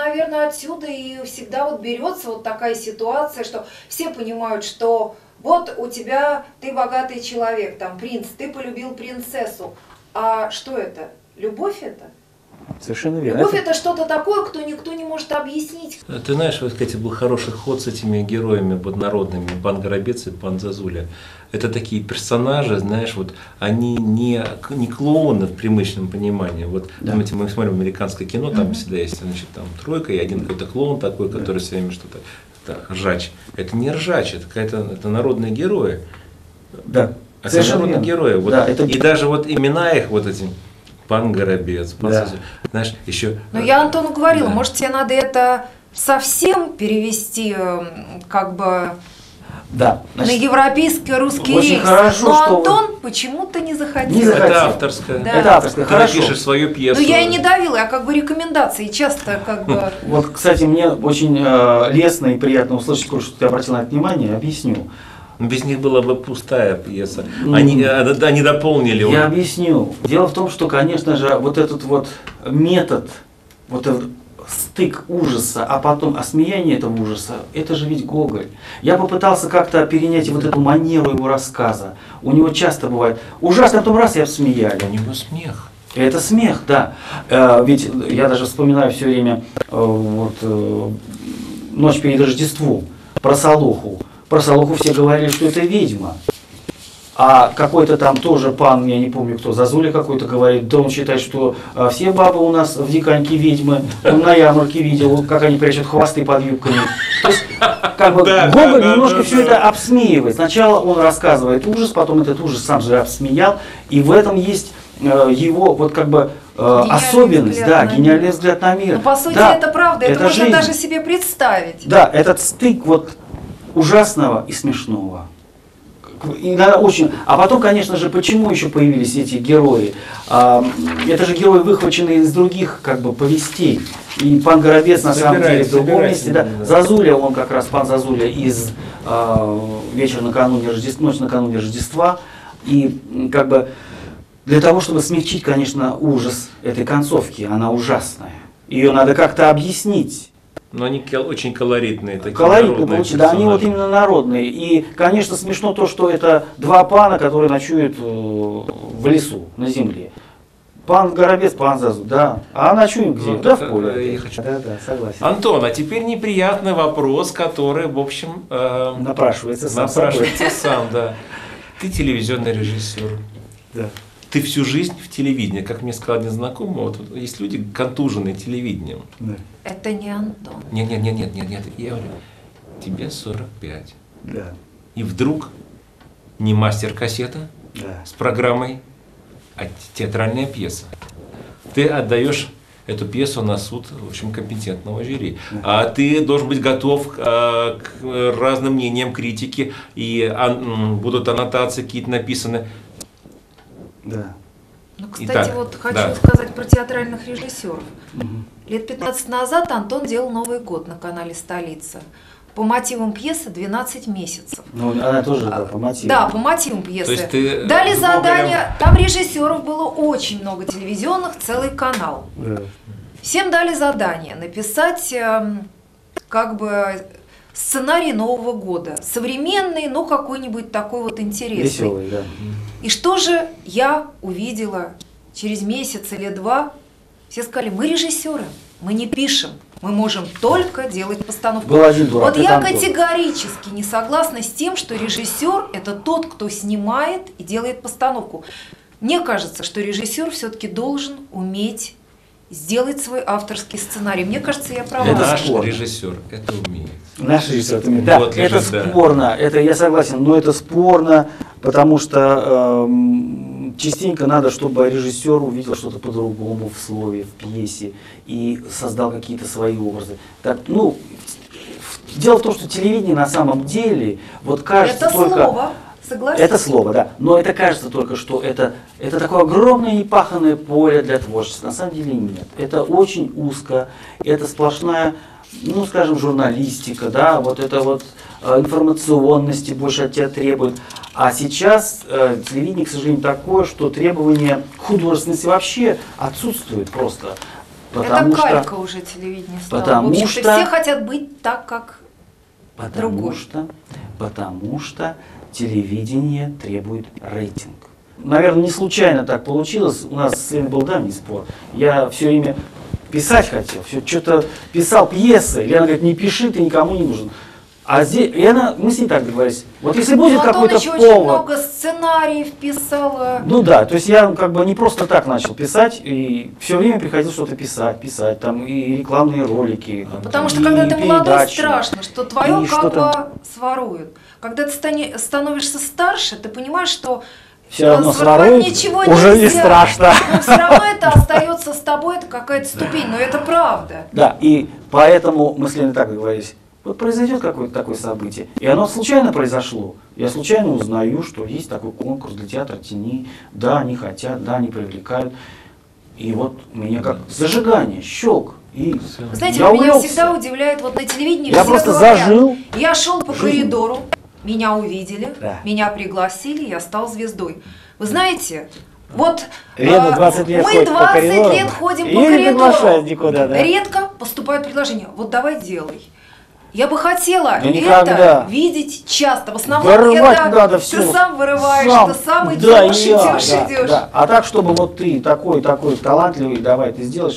наверное, отсюда и всегда вот берется вот такая ситуация, что все понимают, что вот у тебя, ты богатый человек, там, принц, ты полюбил принцессу. А что это? Любовь это? Совершенно верно. Любовь это что-то такое, кто никто не может объяснить. Ты знаешь, вот, кстати, был хороший ход с этими героями вот, народными, пан Горобец и пан Зазуля. Это такие персонажи, знаешь, вот они не клоуны в привычном понимании. Вот, Да. помните, мы смотрим американское кино, там всегда есть, значит, там тройка и один какой-то клоун такой, который все время что-то ржач. Это не ржач, это народные герои. Да. Это Совершенно народные верно. герои. Вот, Да, это- И даже вот имена их вот эти. Пан Горобец, пан Да. Зазуля. Знаешь, еще. Но я Антону говорила, Да. может тебе надо это совсем перевести, как бы Да. на Значит, европейский русский очень рейс. хорошо, Но что вы- Антон почему-то не захотел. Не захотел. Это авторское. Да. это авторское. Ты Хорошо. напишешь свою пьесу. Ну я и не давила, я как бы рекомендации часто как бы... Вот, кстати, мне очень лестно и приятно услышать, Коль, что ты обратил на это внимание, объясню. Без них была бы пустая пьеса. Ну, Они дополнили. Я объясню. Дело в том, что, конечно же, вот этот вот метод, вот этот стык ужаса, а потом осмеяние этого ужаса, это же ведь Гоголь. Я попытался как-то перенять вот эту манеру его рассказа. У него часто бывает ужасно, а потом раз и обсмеяли. У него смех. Это смех, да. Ведь я даже вспоминаю все время «Ночь перед Рождеством», про Солоху. Про Солоху все говорили, что это ведьма. А какой-то там тоже пан, я не помню кто, Зазуля какой-то говорит, да он считает, что все бабы у нас в Диканьке ведьмы. Он на ярмарке видел, как они прячут хвосты под юбками. То есть, как бы Да, Гоголь да, немножко да, все да. это обсмеивает. Сначала он рассказывает ужас, потом этот ужас сам же обсмеял. И в этом есть его вот как бы особенность, взгляд да, на гениальный мир. взгляд на мир. Ну, по сути, Да, это правда, это можно жизнь. даже себе представить. Да, этот стык вот ужасного и смешного. Иногда очень. А потом, конечно же, почему еще появились эти герои? Это же герои, выхваченные из других как бы повестей. И пан Горобец на самом деле в другом месте. Да. Зазуля, он как раз пан Зазуля из вечер накануне Рождества, ночь накануне Рождества. И как бы для того, чтобы смягчить, конечно, ужас этой концовки, она ужасная. Ее надо как-то объяснить. Но они очень колоритные такие. Колоритно народные получилось, да, они вот персонажи. именно народные. И, конечно, смешно то, что это два пана, которые ночуют в лесу, на земле. Пан Горобец, пан Зазу, да. А ночуем где? Ну, Да, это, в поле. я хочу- Да, согласен. Антон, а теперь неприятный вопрос, который, в общем, Напрашивается сам собой. напрашивается сам, да. Ты телевизионный режиссер. Да. Ты всю жизнь в телевидении. Как мне сказал один знакомый, вот есть люди, контуженные телевидением. Да. Это не Антон. Нет, я говорю, тебе 45. Да. И вдруг не мастер-кассета Да. с программой, а театральная пьеса. Ты отдаешь эту пьесу на суд, в общем, компетентного жюри. А ты должен быть готов к разным мнениям критики, и будут аннотации какие-то написаны. Да. Ну, кстати, Итак, вот хочу да. сказать про театральных режиссеров. Мгм. Лет 15 назад Антон делал Новый год на канале «Столица». По мотивам пьесы «12 месяцев». Ну, она тоже да, по мотивам. Да, по мотивам пьесы. То есть ты Дали с задание, там режиссеров было очень много телевизионных, целый канал. Да. Всем дали задание написать как бы сценарий Нового года. Современный, но какой-нибудь такой вот интересный. Веселый, да. И что же я увидела через месяц или два? Все сказали, мы режиссеры, мы не пишем, мы можем только делать постановку. Был один дурак, Вот это я Антон. категорически не согласна с тем, что режиссер – это тот, кто снимает и делает постановку. Мне кажется, что режиссер все-таки должен уметь сделать свой авторский сценарий. Мне кажется, я права. Это Наш спорно. режиссер это умеет. Наш режиссер, да, Вот это лежит, да. спорно, это я согласен, но это спорно, потому что частенько надо, чтобы режиссер увидел что-то по-другому в слове, в пьесе и создал какие-то свои образы. Так, ну, дело в том, что телевидение на самом деле, вот кажется Это только... слово, согласен? Это слово, да. Но это кажется только, что это такое огромное непаханное поле для творчества. На самом деле нет. Это очень узко, это сплошная, ну, скажем, журналистика, да, вот это вот информационности больше от тебя требует. А сейчас телевидение, к сожалению, такое, что требования к художественности вообще отсутствуют просто. Потому это что, калька уже телевидение стало. потому В общем-то, что- все хотят быть так, как другой. потому что телевидение требует рейтинг. Наверное, не случайно так получилось. У нас с Леной был давний спор. Я все время писать хотел, все что-то писал пьесы. Лена говорит, не пиши, ты никому не нужен. А здесь, мы с ней так договорились. Вот если будет какой-то Антоныч очень повод. много сценариев писала. Ну да, то есть я как бы не просто так начал писать, и все время приходилось что-то писать, там и рекламные ролики. Потому что и когда ты молодой, передачи. страшно, что твое И как что-то- бы своруют. Когда ты становишься старше, ты понимаешь, что Все равно своровать своруют, ничего уже не нельзя. страшно. Но все равно это остается с тобой, это какая-то ступень, но это правда. Да, и поэтому мы с Леной так договорились. Вот произойдет какое-то такое событие, и оно случайно произошло. Я случайно узнаю, что есть такой конкурс для театра теней. Да, они хотят, да, они привлекают. И вот меня как зажигание, щелк. И Вы знаете, я меня увлекся. всегда удивляет, вот на телевидении Я все просто говорят, зажил. я шел по жизнь. коридору, меня увидели, Да. меня пригласили, я стал звездой. Вы знаете, вот Лена 20 лет мы ходит по 20 коридорам лет ходим и по не коридору. приглашают никуда, да. Редко поступают предложения. Вот давай делай. Я бы хотела Да никогда. это видеть часто. В основном Вырывать это надо ты все. сам вырываешь, ты сам да, идешь, и я, идешь, да, идешь. да. А так, чтобы вот ты такой талантливый, давай ты сделаешь,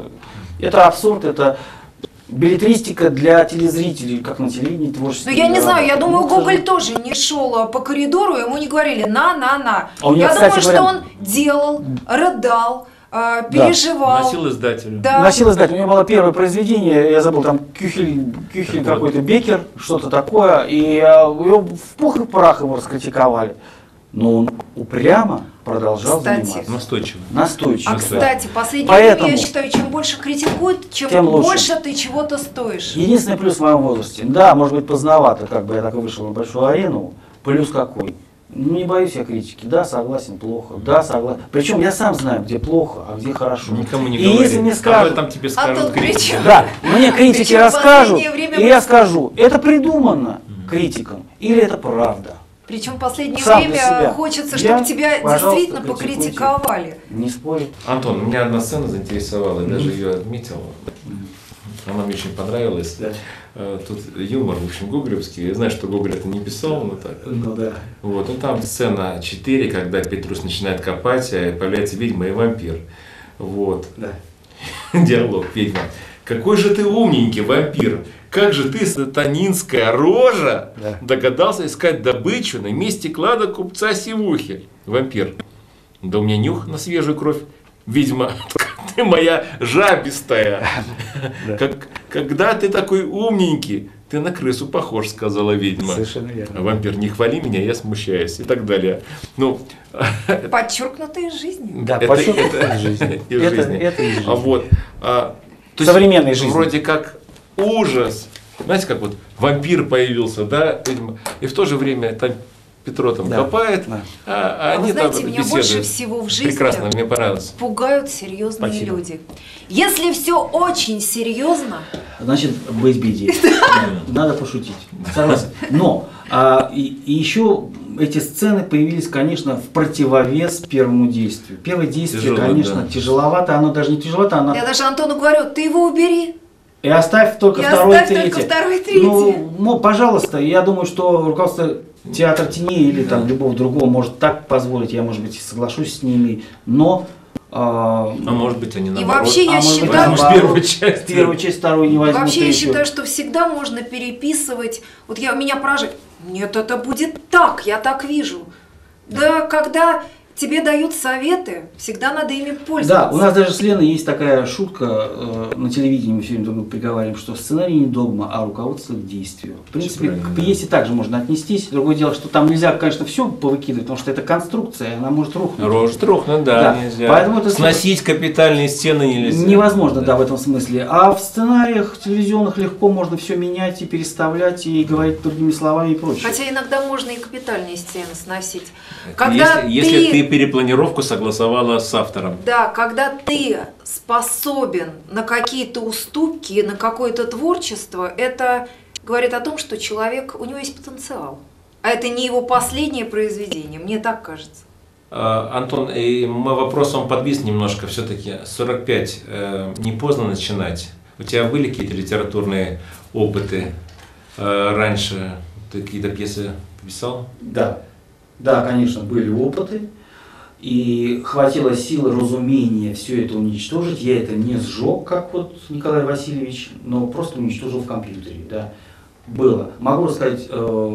это абсурд, это беллетристика для телезрителей, как на телевидении, творчество. Ну я не знаю, я думаю, Ну, Гоголь тоже не шел по коридору, ему не говорили на. А у него, Я кстати думаю, что говоря, он делал, рыдал, переживал. Носил издателю. Да. Носил издатель. У него было первое произведение, я забыл, там Кюхель Вот. какой-то, Беккер, что-то такое, и его в пух и прах его раскритиковали. Но он упрямо продолжал Кстати. заниматься. Настойчиво. Настойчиво. А кстати, последнее Поэтому- время я считаю, чем больше критикуют, чем Тем лучше. больше ты чего-то стоишь. Единственный плюс в моем возрасте, да, может быть поздновато, как бы я так и вышел на большую арену, плюс какой? Ну, не боюсь я критики, да, согласен, плохо, да, согласен. Причем я сам знаю, где плохо, а где хорошо. Никому не И говори. если мне Об скажут, этом тебе А скажут тут критики. причем? да, мне критики Причем в расскажут, последнее время и мы- я скажу, это придумано критиком, или это правда. Причем в последнее Сам для время себя. хочется, Я, чтобы тебя пожалуйста, действительно критикуйте. покритиковали. Не спорю. Антон, меня одна сцена заинтересовала, я даже ее отметил. Она мне очень понравилась. Да. Тут юмор, в общем, гоголевский. Я знаю, что Гоголь это не писал, но так. Ну да. Вот, ну там сцена 4, когда Петрус начинает копать, а появляется ведьма и вампир. Вот. Да. Диалог, ведьма. Какой же ты умненький, вампир! Как же ты, сатанинская рожа, Да. догадался искать добычу на месте клада купца Сивухи? Вампир. Да у меня нюх на свежую кровь. Ведьма, ты моя жабистая. Да. Когда ты такой умненький, ты на крысу похож, сказала ведьма. Совершенно верно. А вампир, не хвали меня, я смущаюсь и так далее. Ну, Подчеркнутые жизни. Да, это подчеркнутая жизнь. из жизни. Это из жизни. А вот, то есть Современной жизни. Вроде как ужас. Знаете, как вот вампир появился, да, ведьма, и в то же время там Петро там Да, копает, да. а А вы они знаете, там меня беседуют. больше всего в жизни Прекрасно, мне понравилось. пугают серьезные Спасибо. люди. Если все очень серьезно, Значит, быть беде. Надо пошутить. Согласен. Но и еще эти сцены появились, конечно, в противовес первому действию. Первое действие, Тяжело, конечно, да. тяжеловато. Оно даже не тяжеловато, оно... я даже Антону говорю, ты его убери. И оставь только И второй и оставь третий. только второй и третий. Ну, пожалуйста, я думаю, что руководство театра теней или там любого другого может так позволить, я, может быть, соглашусь с ними, но... А может быть, они наоборот. вообще я может быть, считаю- Возьмут наоборот, первую часть. Первую часть, вторую не возьмут. Вообще я третью. считаю, что всегда можно переписывать. Вот меня поражает. Нет, это будет так, я так вижу. Да, когда тебе дают советы, всегда надо ими пользоваться. Да, у нас даже с Леной есть такая шутка на телевидении, мы все время друг другу приговариваем, что сценарий не догма, а руководство к действию. В принципе, правильно, к да. пьесе также можно отнестись. Другое дело, что там нельзя, конечно, все повыкидывать, потому что это конструкция, она может рухнуть. Рожь трухнуть, да, Да, нельзя. поэтому это Сносить капитальные стены нельзя. Невозможно, да, в этом смысле. А в сценариях телевизионных легко можно все менять и переставлять, и говорить другими словами и прочее. Хотя иногда можно и капитальные стены сносить. Когда Если ты перепланировку согласовала с автором. Да, когда ты способен на какие-то уступки, на какое-то творчество, это говорит о том, что человек, у него есть потенциал. А это не его последнее произведение, мне так кажется. Антон, и мой вопрос вам подвис немножко. Все-таки 45 не поздно начинать. У тебя были какие-то литературные опыты раньше? Ты какие-то пьесы писал? Да, да, конечно, были опыты. И хватило силы, разумения все это уничтожить. Я это не сжег, как вот Николай Васильевич, но просто уничтожил в компьютере. Да. Было. Могу рассказать,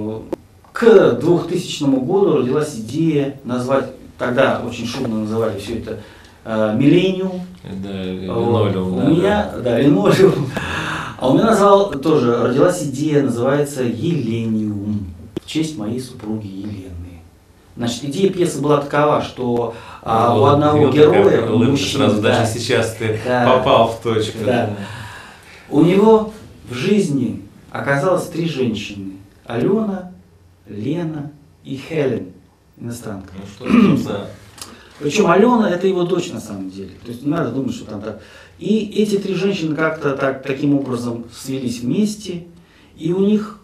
к 2000 году родилась идея назвать, тогда очень шумно называли все это «Миллениум». Да, линолеум. У меня, да, линолеум. А у меня родилась идея, называется «Елениум», в честь моей супруги Елены. Значит, идея пьесы была такова, что у одного героя, мужчины, сразу, даже сейчас ты попал в точку. Да. У него в жизни оказалось 3 женщины: Алена, Лена и Хелен, иностранка. Ну, что, причем Алена — это его дочь на самом деле. То есть не надо думать, что там так. И эти 3 женщины как-то таким образом свелись вместе, и у них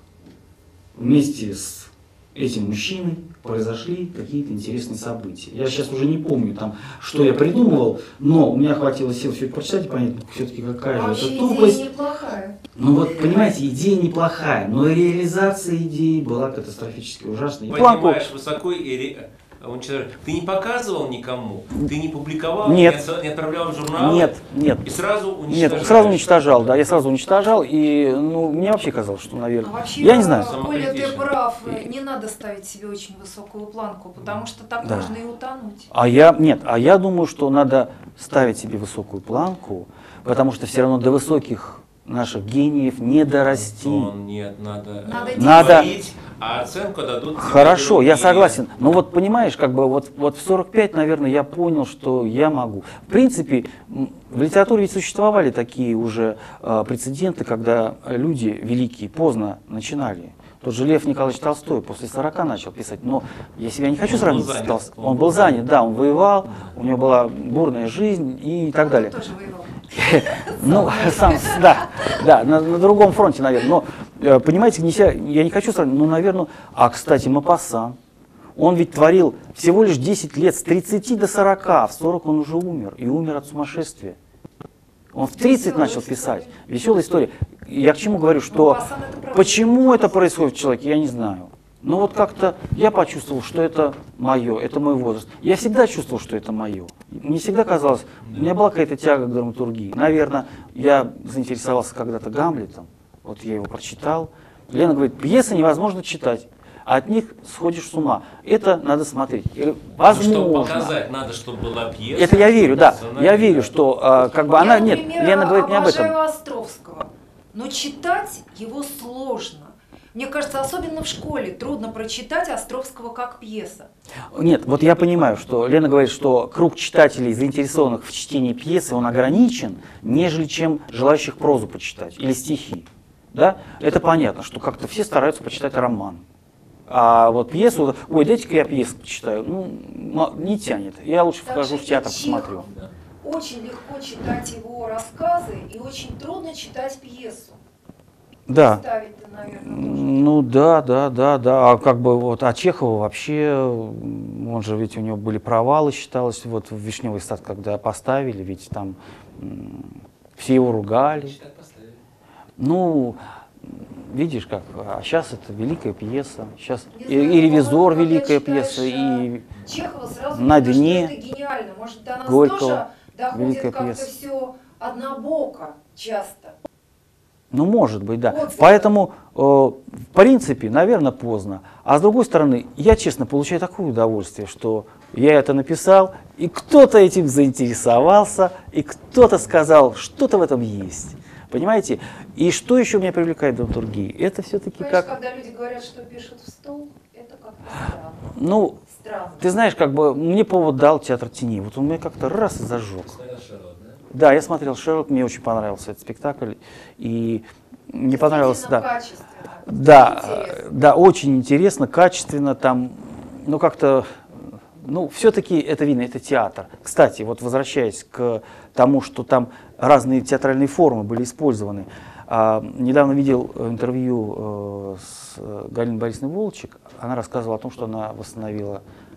вместе с этим мужчиной произошли какие-то интересные события. Я сейчас уже не помню, там, что я придумывал, но у меня хватило сил все это прочитать и понять, все-таки какая же это тупость. Идея неплохая. Ну вот, понимаете, идея неплохая, но реализация идеи была катастрофически ужасной. Понимаешь, высоко и ты не показывал никому, ты не публиковал, Нет. не отправлял в журнал? Нет, нет. И сразу уничтожал? Нет, сразу уничтожал, да, я сразу уничтожал, и мне вообще казалось, что, наверное, Вообще, я не знаю. Коля, ты прав, не надо ставить себе очень высокую планку, потому что так Да. можно и утонуть. А я думаю, что надо ставить себе высокую планку, потому что все равно до высоких наших гениев не дорасти. Антон, нет, надо говорить, а оценку дадут. Хорошо, я согласен. Но вот понимаешь, как бы вот в 45, наверное, я понял, что я могу. В принципе, в литературе ведь существовали такие уже прецеденты, когда люди великие поздно начинали. Тот же Лев Николаевич Толстой после 40 начал писать, но я себя не хочу сравнить с Толстым. Он был занят, да, он воевал, у него была бурная жизнь и так далее. Он тоже воевал. Ну, сам, да, на другом фронте, наверное. Но, понимаете, я не хочу сравнивать, но, наверное, кстати, Мопассан, он ведь творил всего лишь 10 лет, с 30 до 40, в 40 он уже умер, и умер от сумасшествия. Он в 30 начал писать. Веселая история. Я к чему говорю, что почему это происходит в человеке, я не знаю. Но вот как-то я почувствовал, что это мое, это мой возраст. Я всегда чувствовал, что это мое. Мне всегда казалось, у меня была какая-то тяга к драматургии. Наверное, я заинтересовался когда-то Гамлетом, вот я его прочитал. Лена говорит, пьесы невозможно читать, а от них сходишь с ума. Это надо смотреть. Возможно. Чтобы показать, надо, чтобы была пьеса. Это я верю, да. Я верю, что как бы она... Нет, Лена говорит не об этом. Я обожаю Островского, но читать его сложно. Мне кажется, особенно в школе трудно прочитать Островского как пьеса. Нет, вот я понимаю, что Лена говорит, что круг читателей, заинтересованных в чтении пьесы, он ограничен, нежели чем желающих прозу почитать или стихи. Да? Это понятно, что как-то все стараются почитать роман. А вот пьесу, ой, дайте-ка я пьесу почитаю, не тянет. Я лучше вхожу в театр, посмотрю. Очень легко читать его рассказы и очень трудно читать пьесу. Да. Ставить-то, наверное, Ну да. А как бы вот, а Чехова вообще, он же ведь у него были провалы, считалось, вот в «Вишневый сад», когда поставили, ведь там все его ругали. Ну, видишь как, а сейчас это великая пьеса, сейчас и «Ревизор» великая пьеса, и Чехова сразу «На видно, дне», что это гениально. Может, до нас Горького, тоже доходит великая как-то пьеса. все однобоко часто. Ну, может быть, да. Вот. Поэтому, в принципе, наверное, поздно. А с другой стороны, я, честно, получаю такое удовольствие, что я это написал, и кто-то этим заинтересовался, и кто-то сказал, что-то в этом есть. Понимаете? И что еще меня привлекает в драматургии? Это все-таки Понимаешь, как... когда люди говорят, что пишут в стол, это как-то странно. Ну, Странно. ты знаешь, как бы мне повод дал «Театр теней». Вот он меня как-то раз и зажег. Да, я смотрел «Шерлок», мне очень понравился этот спектакль. И мне понравилось, да. Качественно. Да, очень интересно, качественно, там, ну как-то, ну все-таки это видно, это театр. Кстати, вот возвращаясь к тому, что там разные театральные формы были использованы. Недавно видел интервью с Галиной Борисовной Волчек, она рассказывала о том, что она восстановила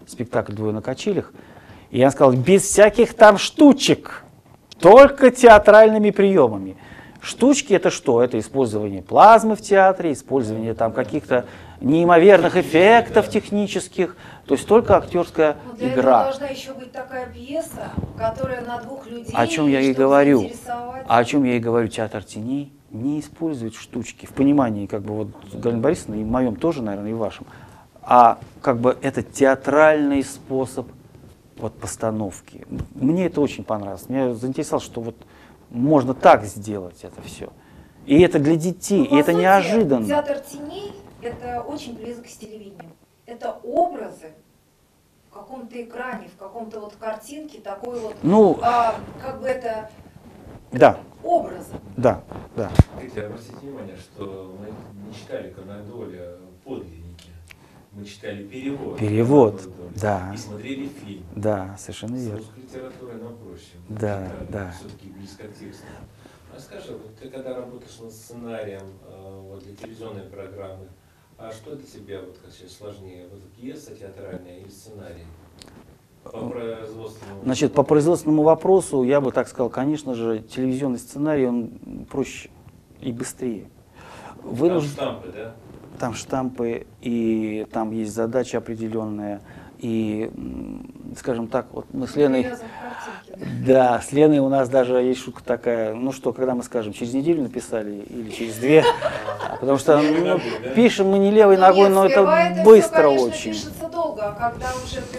спектакль «Двое на качелях». И я сказал, без всяких там штучек, только театральными приемами. Штучки это что? Это использование плазмы в театре, использование там каких-то неимоверных эффектов технических, то есть только актерская Но для игра. этого должна еще быть такая пьеса, которая на двух людей. О чем я и чтобы говорю. заинтересовать. О чем я и говорю, театр теней не использует штучки в понимании, как бы вот Галины Борисовны, и в моем тоже, наверное, и в вашем. А как бы это театральный способ вот постановки. Мне это очень понравилось. Меня заинтересовало, что вот можно так сделать это все. И это для детей, Ну, и это по сути, неожиданно. Театр теней – это очень близок с телевидением. Это образы в каком-то экране, в каком-то вот картинке, такой вот, Ну, как бы это да, образы. да, да. Смотрите, обратите внимание, что мы не читали «Корнадоля» подлинники. Мы читали перевод. Перевод, «Корнадоля» да. И смотрели фильм. Да, совершенно С верно. русской литературой нам проще. Да, да. Все-таки близко к тексту. А скажи, вот ты когда работаешь над сценарием вот, для телевизионной программы, а что для тебя вот, как сейчас сложнее, вот, пьеса театральная или сценарий? По производственному? Значит, по производственному вопросу я бы так сказал, конечно же, телевизионный сценарий, он проще и быстрее. Там штампы, да? Там штампы, и там есть задача определенная. И, скажем так, вот мы с Леной... Привязан к картинке, Да, с Леной у нас даже есть шутка такая, ну что, когда мы скажем, через неделю написали или через две, потому что ну, пишем мы не левой ногой, но это быстро всё, конечно, очень. пишется долго, а когда уже ты,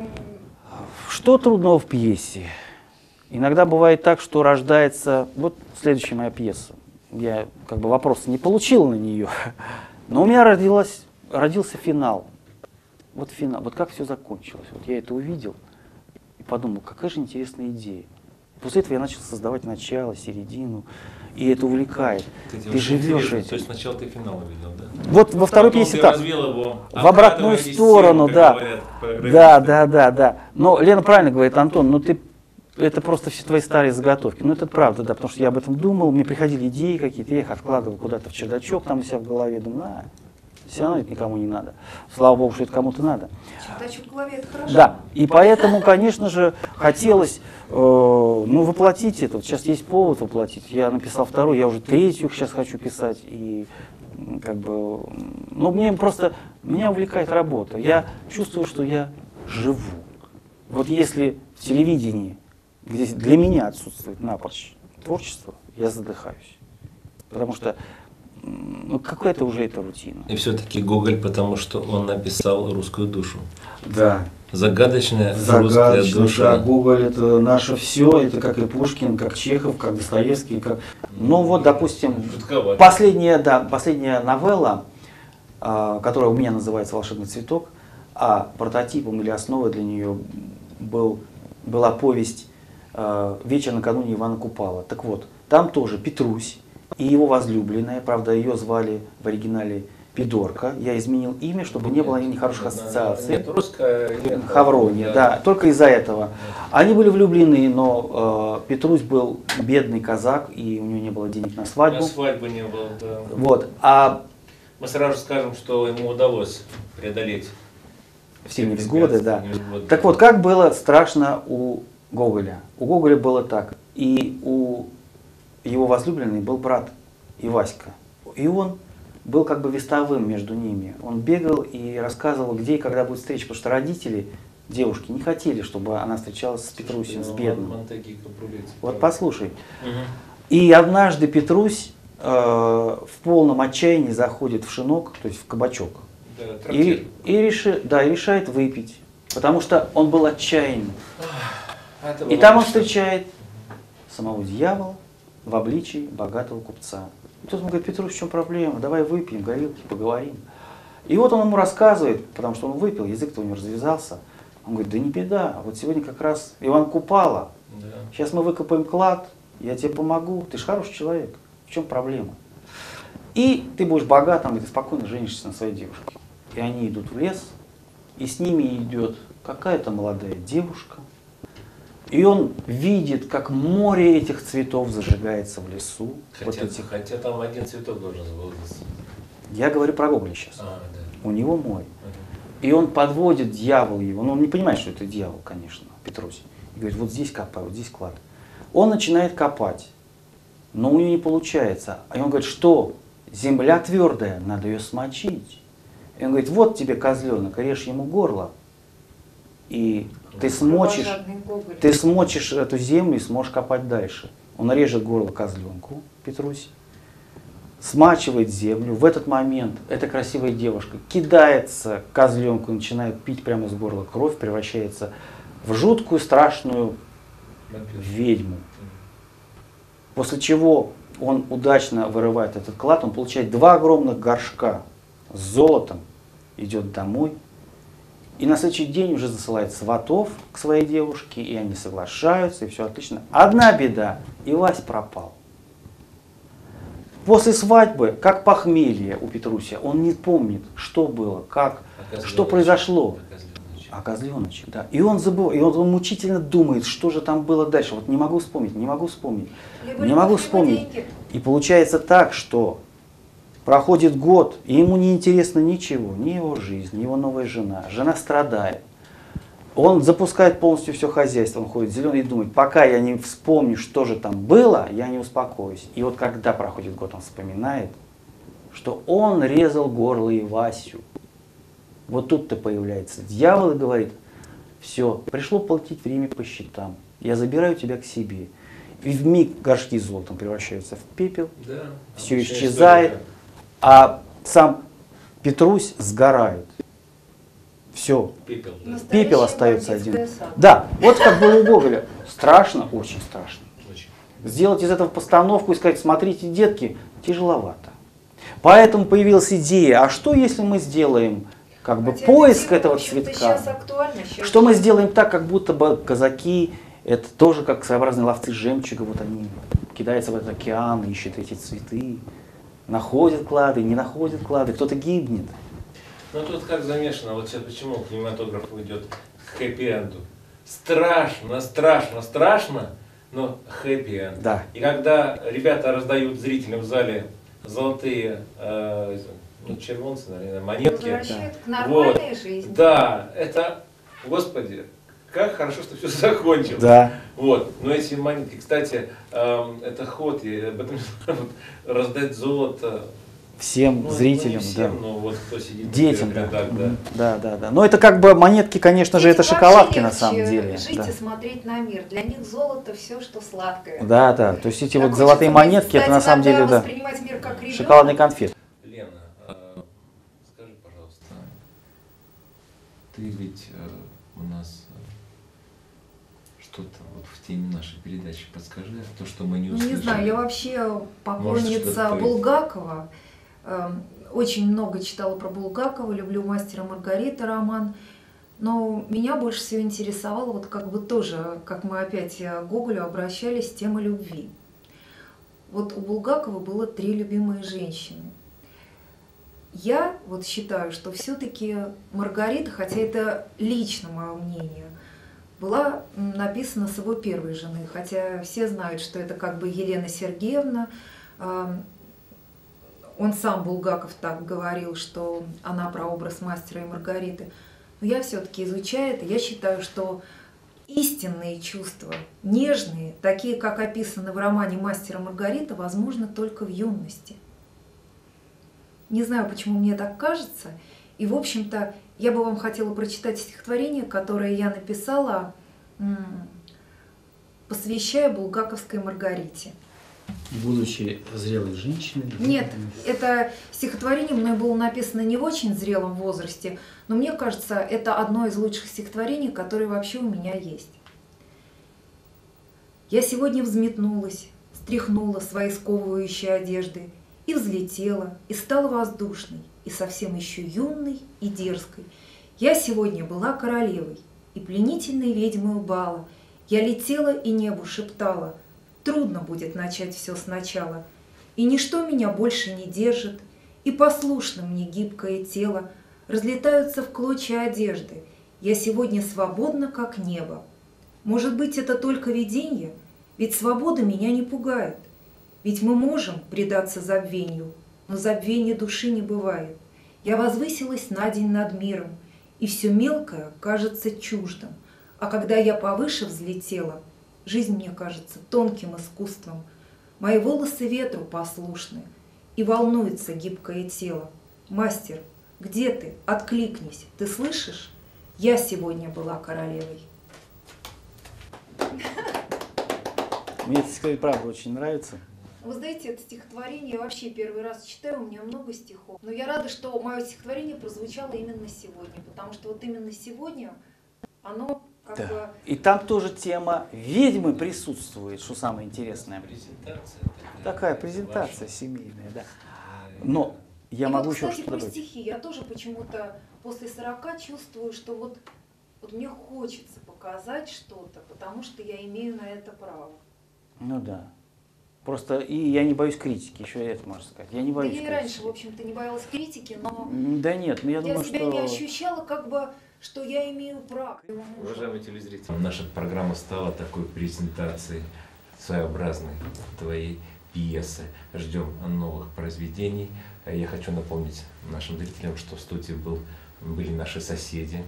Что трудного в пьесе? Иногда бывает так, что рождается, вот следующая моя пьеса, я как бы вопроса не получил на нее, но у меня родился финал. Вот финал, вот как все закончилось. Вот я это увидел и подумал, какая же интересная идея. После этого я начал создавать начало, середину, и это увлекает. Ты живешь То этим. есть сначала ты финал увидел, да? Вот во второй Потом пьесе ты так. развил его, В обратную обкатывая сторону, систему, да. как говорят программисты. Да. Но Лена правильно говорит, Антон, ну ты, это просто все твои старые заготовки. Ну это правда, да, потому что я об этом думал, мне приходили идеи какие-то, я их откладывал куда-то в чердачок там у себя в голове, думаю, все равно это никому не надо. Слава Богу, что это кому-то надо. чердачок в голове, это хорошо. Да, и поэтому, конечно же, хотелось ну, воплотить это. Вот сейчас есть повод воплотить. Я написал вторую, я уже третью сейчас хочу писать. И как бы, ну, меня увлекает работа. Я чувствую, что я живу. Вот если в телевидении, где для меня отсутствует напрочь творчество, я задыхаюсь. Потому что ну, какая-то уже это рутина. И все-таки Гоголь, потому что он написал русскую душу. Да. Загадочная русская Загадочно, душа. да, Гоголь это наше все, это как и Пушкин, как Чехов, как Достоевский, как... Ну вот, допустим, Жутковато. последняя новелла, которая у меня называется «Волшебный цветок», а прототипом или основой для нее была повесть «Вечер накануне Ивана Купала». Так вот, там тоже Петрусь и его возлюбленная, правда, ее звали в оригинале Пидорка. Я изменил имя, чтобы не было нехороших ассоциаций. Нет, русская. Хаврония, да, только из-за этого. Они были влюблены, но Петрусь был бедный казак, и у него не было денег на На свадьбу. свадьбы не было, да. Вот, а Мы сразу скажем, что ему удалось преодолеть все невзгоды, да. невзгоды. Так вот, как было страшно у Гоголя? У Гоголя было так. И у его возлюбленной был брат Иваська. И он был как бы вестовым между ними. Он бегал и рассказывал, где и когда будет встреча, потому что родители девушки не хотели, чтобы она встречалась с Петрусем, с бедным. Вот послушай. И однажды Петрусь в полном отчаянии заходит в шинок, то есть в кабачок, и решает выпить, потому что он был отчаянный. И там он встречает самого дьявола в обличии богатого купца. И тут он говорит: Петрусь, в чем проблема? Давай выпьем, горилки, поговорим. И вот он ему рассказывает, потому что он выпил, язык-то у него развязался. Он говорит: да не беда, вот сегодня как раз Иван Купала. Да. Сейчас мы выкопаем клад, я тебе помогу, ты же хороший человек. В чем проблема? И ты будешь богатым, и ты спокойно женишься на своей девушке. И они идут в лес, и с ними идет какая-то молодая девушка. И он видит, как море этих цветов зажигается в лесу. Хотя там один цветок должен был. Я говорю про Гоголя сейчас. Да. У него море. И он подводит дьявол его, но он не понимает, что это дьявол, конечно, Петрусь. И говорит, вот здесь копай, вот здесь клад. Он начинает копать, но у него не получается. И он говорит, что земля твердая, надо ее смочить. И он говорит, вот тебе козленок, режь ему горло. И ты смочишь эту землю и сможешь копать дальше. Он режет горло козленку, Петрусь, смачивает землю. В этот момент эта красивая девушка кидается к козленку и начинает пить прямо из горла кровь, превращается в жуткую, страшную ведьму. После чего он удачно вырывает этот клад, он получает 2 огромных горшка с золотом, идет домой. И на следующий день уже засылает сватов к своей девушке, и они соглашаются, и все отлично. Одна беда, Ивась пропал. После свадьбы, как похмелье у Петруся, он не помнит, что было, как, что произошло. А козленочек, да. И он забывает, и он мучительно думает, что же там было дальше. Вот не могу вспомнить, не могу вспомнить, не могу вспомнить. И получается так, что проходит год, и ему не интересно ничего, ни его жизнь, ни его новая жена. Жена страдает. Он запускает полностью все хозяйство, он ходит зеленый и думает, пока я не вспомню, что же там было, я не успокоюсь. И вот когда проходит год, он вспоминает, что он резал горло Ивасю. Вот тут-то появляется дьявол и говорит, все, пришло платить время по счетам, я забираю тебя к себе. И вмиг горшки с золотом превращаются в пепел, да, все исчезает, а сам Петрусь сгорает. Все, пепел остается один. Да, вот как было у Гоголя. Страшно, очень страшно. Сделать из этого постановку и сказать, смотрите, детки, тяжеловато. Поэтому появилась идея, а что если мы сделаем как бы поиск этого цветка? Что мы сделаем так, как будто бы казаки, это тоже как своеобразные ловцы жемчуга, вот они кидаются в этот океан, ищут эти цветы, находят клады, не находят клады, кто-то гибнет. Ну тут как замешано, вот сейчас почему кинематограф идет к хэппи-энду. Страшно, страшно, страшно, но хэппи-энд. Да. И когда ребята раздают зрителям в зале золотые червонцы, наверное, монетки. Возвращает к нормальной жизни. Да, это, господи, как хорошо, что все закончилось. Да. Вот. Но эти монетки, кстати, это ход, и об этом раздать золото. Всем зрителям, всем, да. но вот кто сидит Детям, да. Да. Но это как бы монетки, конечно же, это шоколадки на самом деле. Жить Да. и смотреть на мир. Для них золото все, что сладкое. Да. То есть эти Так вот золотые хочется, монетки, это на самом иногда деле, да, воспринимать мир как ребенок. шоколадный конфет. Лена, скажи, пожалуйста, ты ведь у нас что-то вот в теме нашей передачи подскажи, то, что мы не услышали. Не знаю, я вообще поклонница Может, Булгакова. Очень много читала про Булгакова, люблю «Мастера и Маргарита» роман. Но меня больше всего интересовало, вот как бы тоже, как мы опять к Гоголю обращались, тема любви. Вот у Булгакова было 3 любимые женщины. Я вот считаю, что все-таки Маргарита, хотя это лично мое мнение, была написана с его первой жены, хотя все знают, что это как бы Елена Сергеевна. Он сам, Булгаков, так говорил, что она прообраз Мастера и Маргариты. Но я все-таки изучаю это, я считаю, что истинные чувства, нежные, такие, как описаны в романе «Мастер и Маргарита», возможны только в юности. Не знаю, почему мне так кажется. И, в общем-то, я бы вам хотела прочитать стихотворение, которое я написала, посвящая булгаковской Маргарите. Будучи зрелой женщиной? Нет, это стихотворение мной было написано не в очень зрелом возрасте, но мне кажется, это одно из лучших стихотворений, которые вообще у меня есть. Я сегодня взметнулась, стряхнула свои сковывающие одежды, и взлетела, и стала воздушной, и совсем еще юной и дерзкой. Я сегодня была королевой и пленительной ведьмой бала. Я летела и небу шептала: трудно будет начать все сначала, и ничто меня больше не держит, и послушно мне гибкое тело, разлетаются в клочья одежды. Я сегодня свободна, как небо. Может быть, это только видение, ведь свобода меня не пугает. Ведь мы можем предаться забвению, но забвения души не бывает. Я возвысилась на день над миром, и все мелкое кажется чуждым. А когда я повыше взлетела, жизнь мне кажется тонким искусством. Мои волосы ветру послушны, и волнуется гибкое тело. Мастер, где ты? Откликнись, ты слышишь? Я сегодня была королевой. Мне это стихотворение, правда, очень нравится. Вы знаете, это стихотворение я вообще первый раз читаю, у меня много стихов. Но я рада, что мое стихотворение прозвучало именно сегодня, потому что вот именно сегодня оно как бы... Да. И там тоже тема ведьмы присутствует, что самое интересное. Презентация. Такая презентация семейная, да. Но я И могу вот, еще кстати, что-то про добавить. стихи. Я тоже почему-то после 40 чувствую, что вот мне хочется показать что-то, потому что я имею на это право. Ну да. Просто и я не боюсь критики, еще и это можно сказать. Я не Да боюсь я и критики. раньше, в общем-то, не боялась критики, но Да нет, но я думаю, себя что... не ощущала, как бы, что я имею право. Уважаемые телезрители, наша программа стала такой презентацией своеобразной твоей пьесы. Ждем новых произведений. Я хочу напомнить нашим зрителям, что в студии были наши соседи.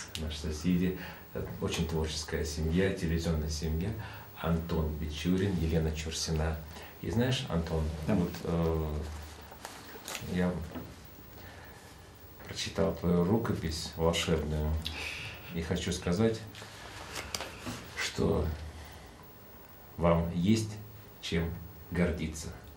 Очень творческая семья, телевизионная семья. Антон Бичурин, Елена Чурсина. И знаешь, Антон, Да. вот я прочитал твою рукопись волшебную и хочу сказать, что вам есть чем гордиться.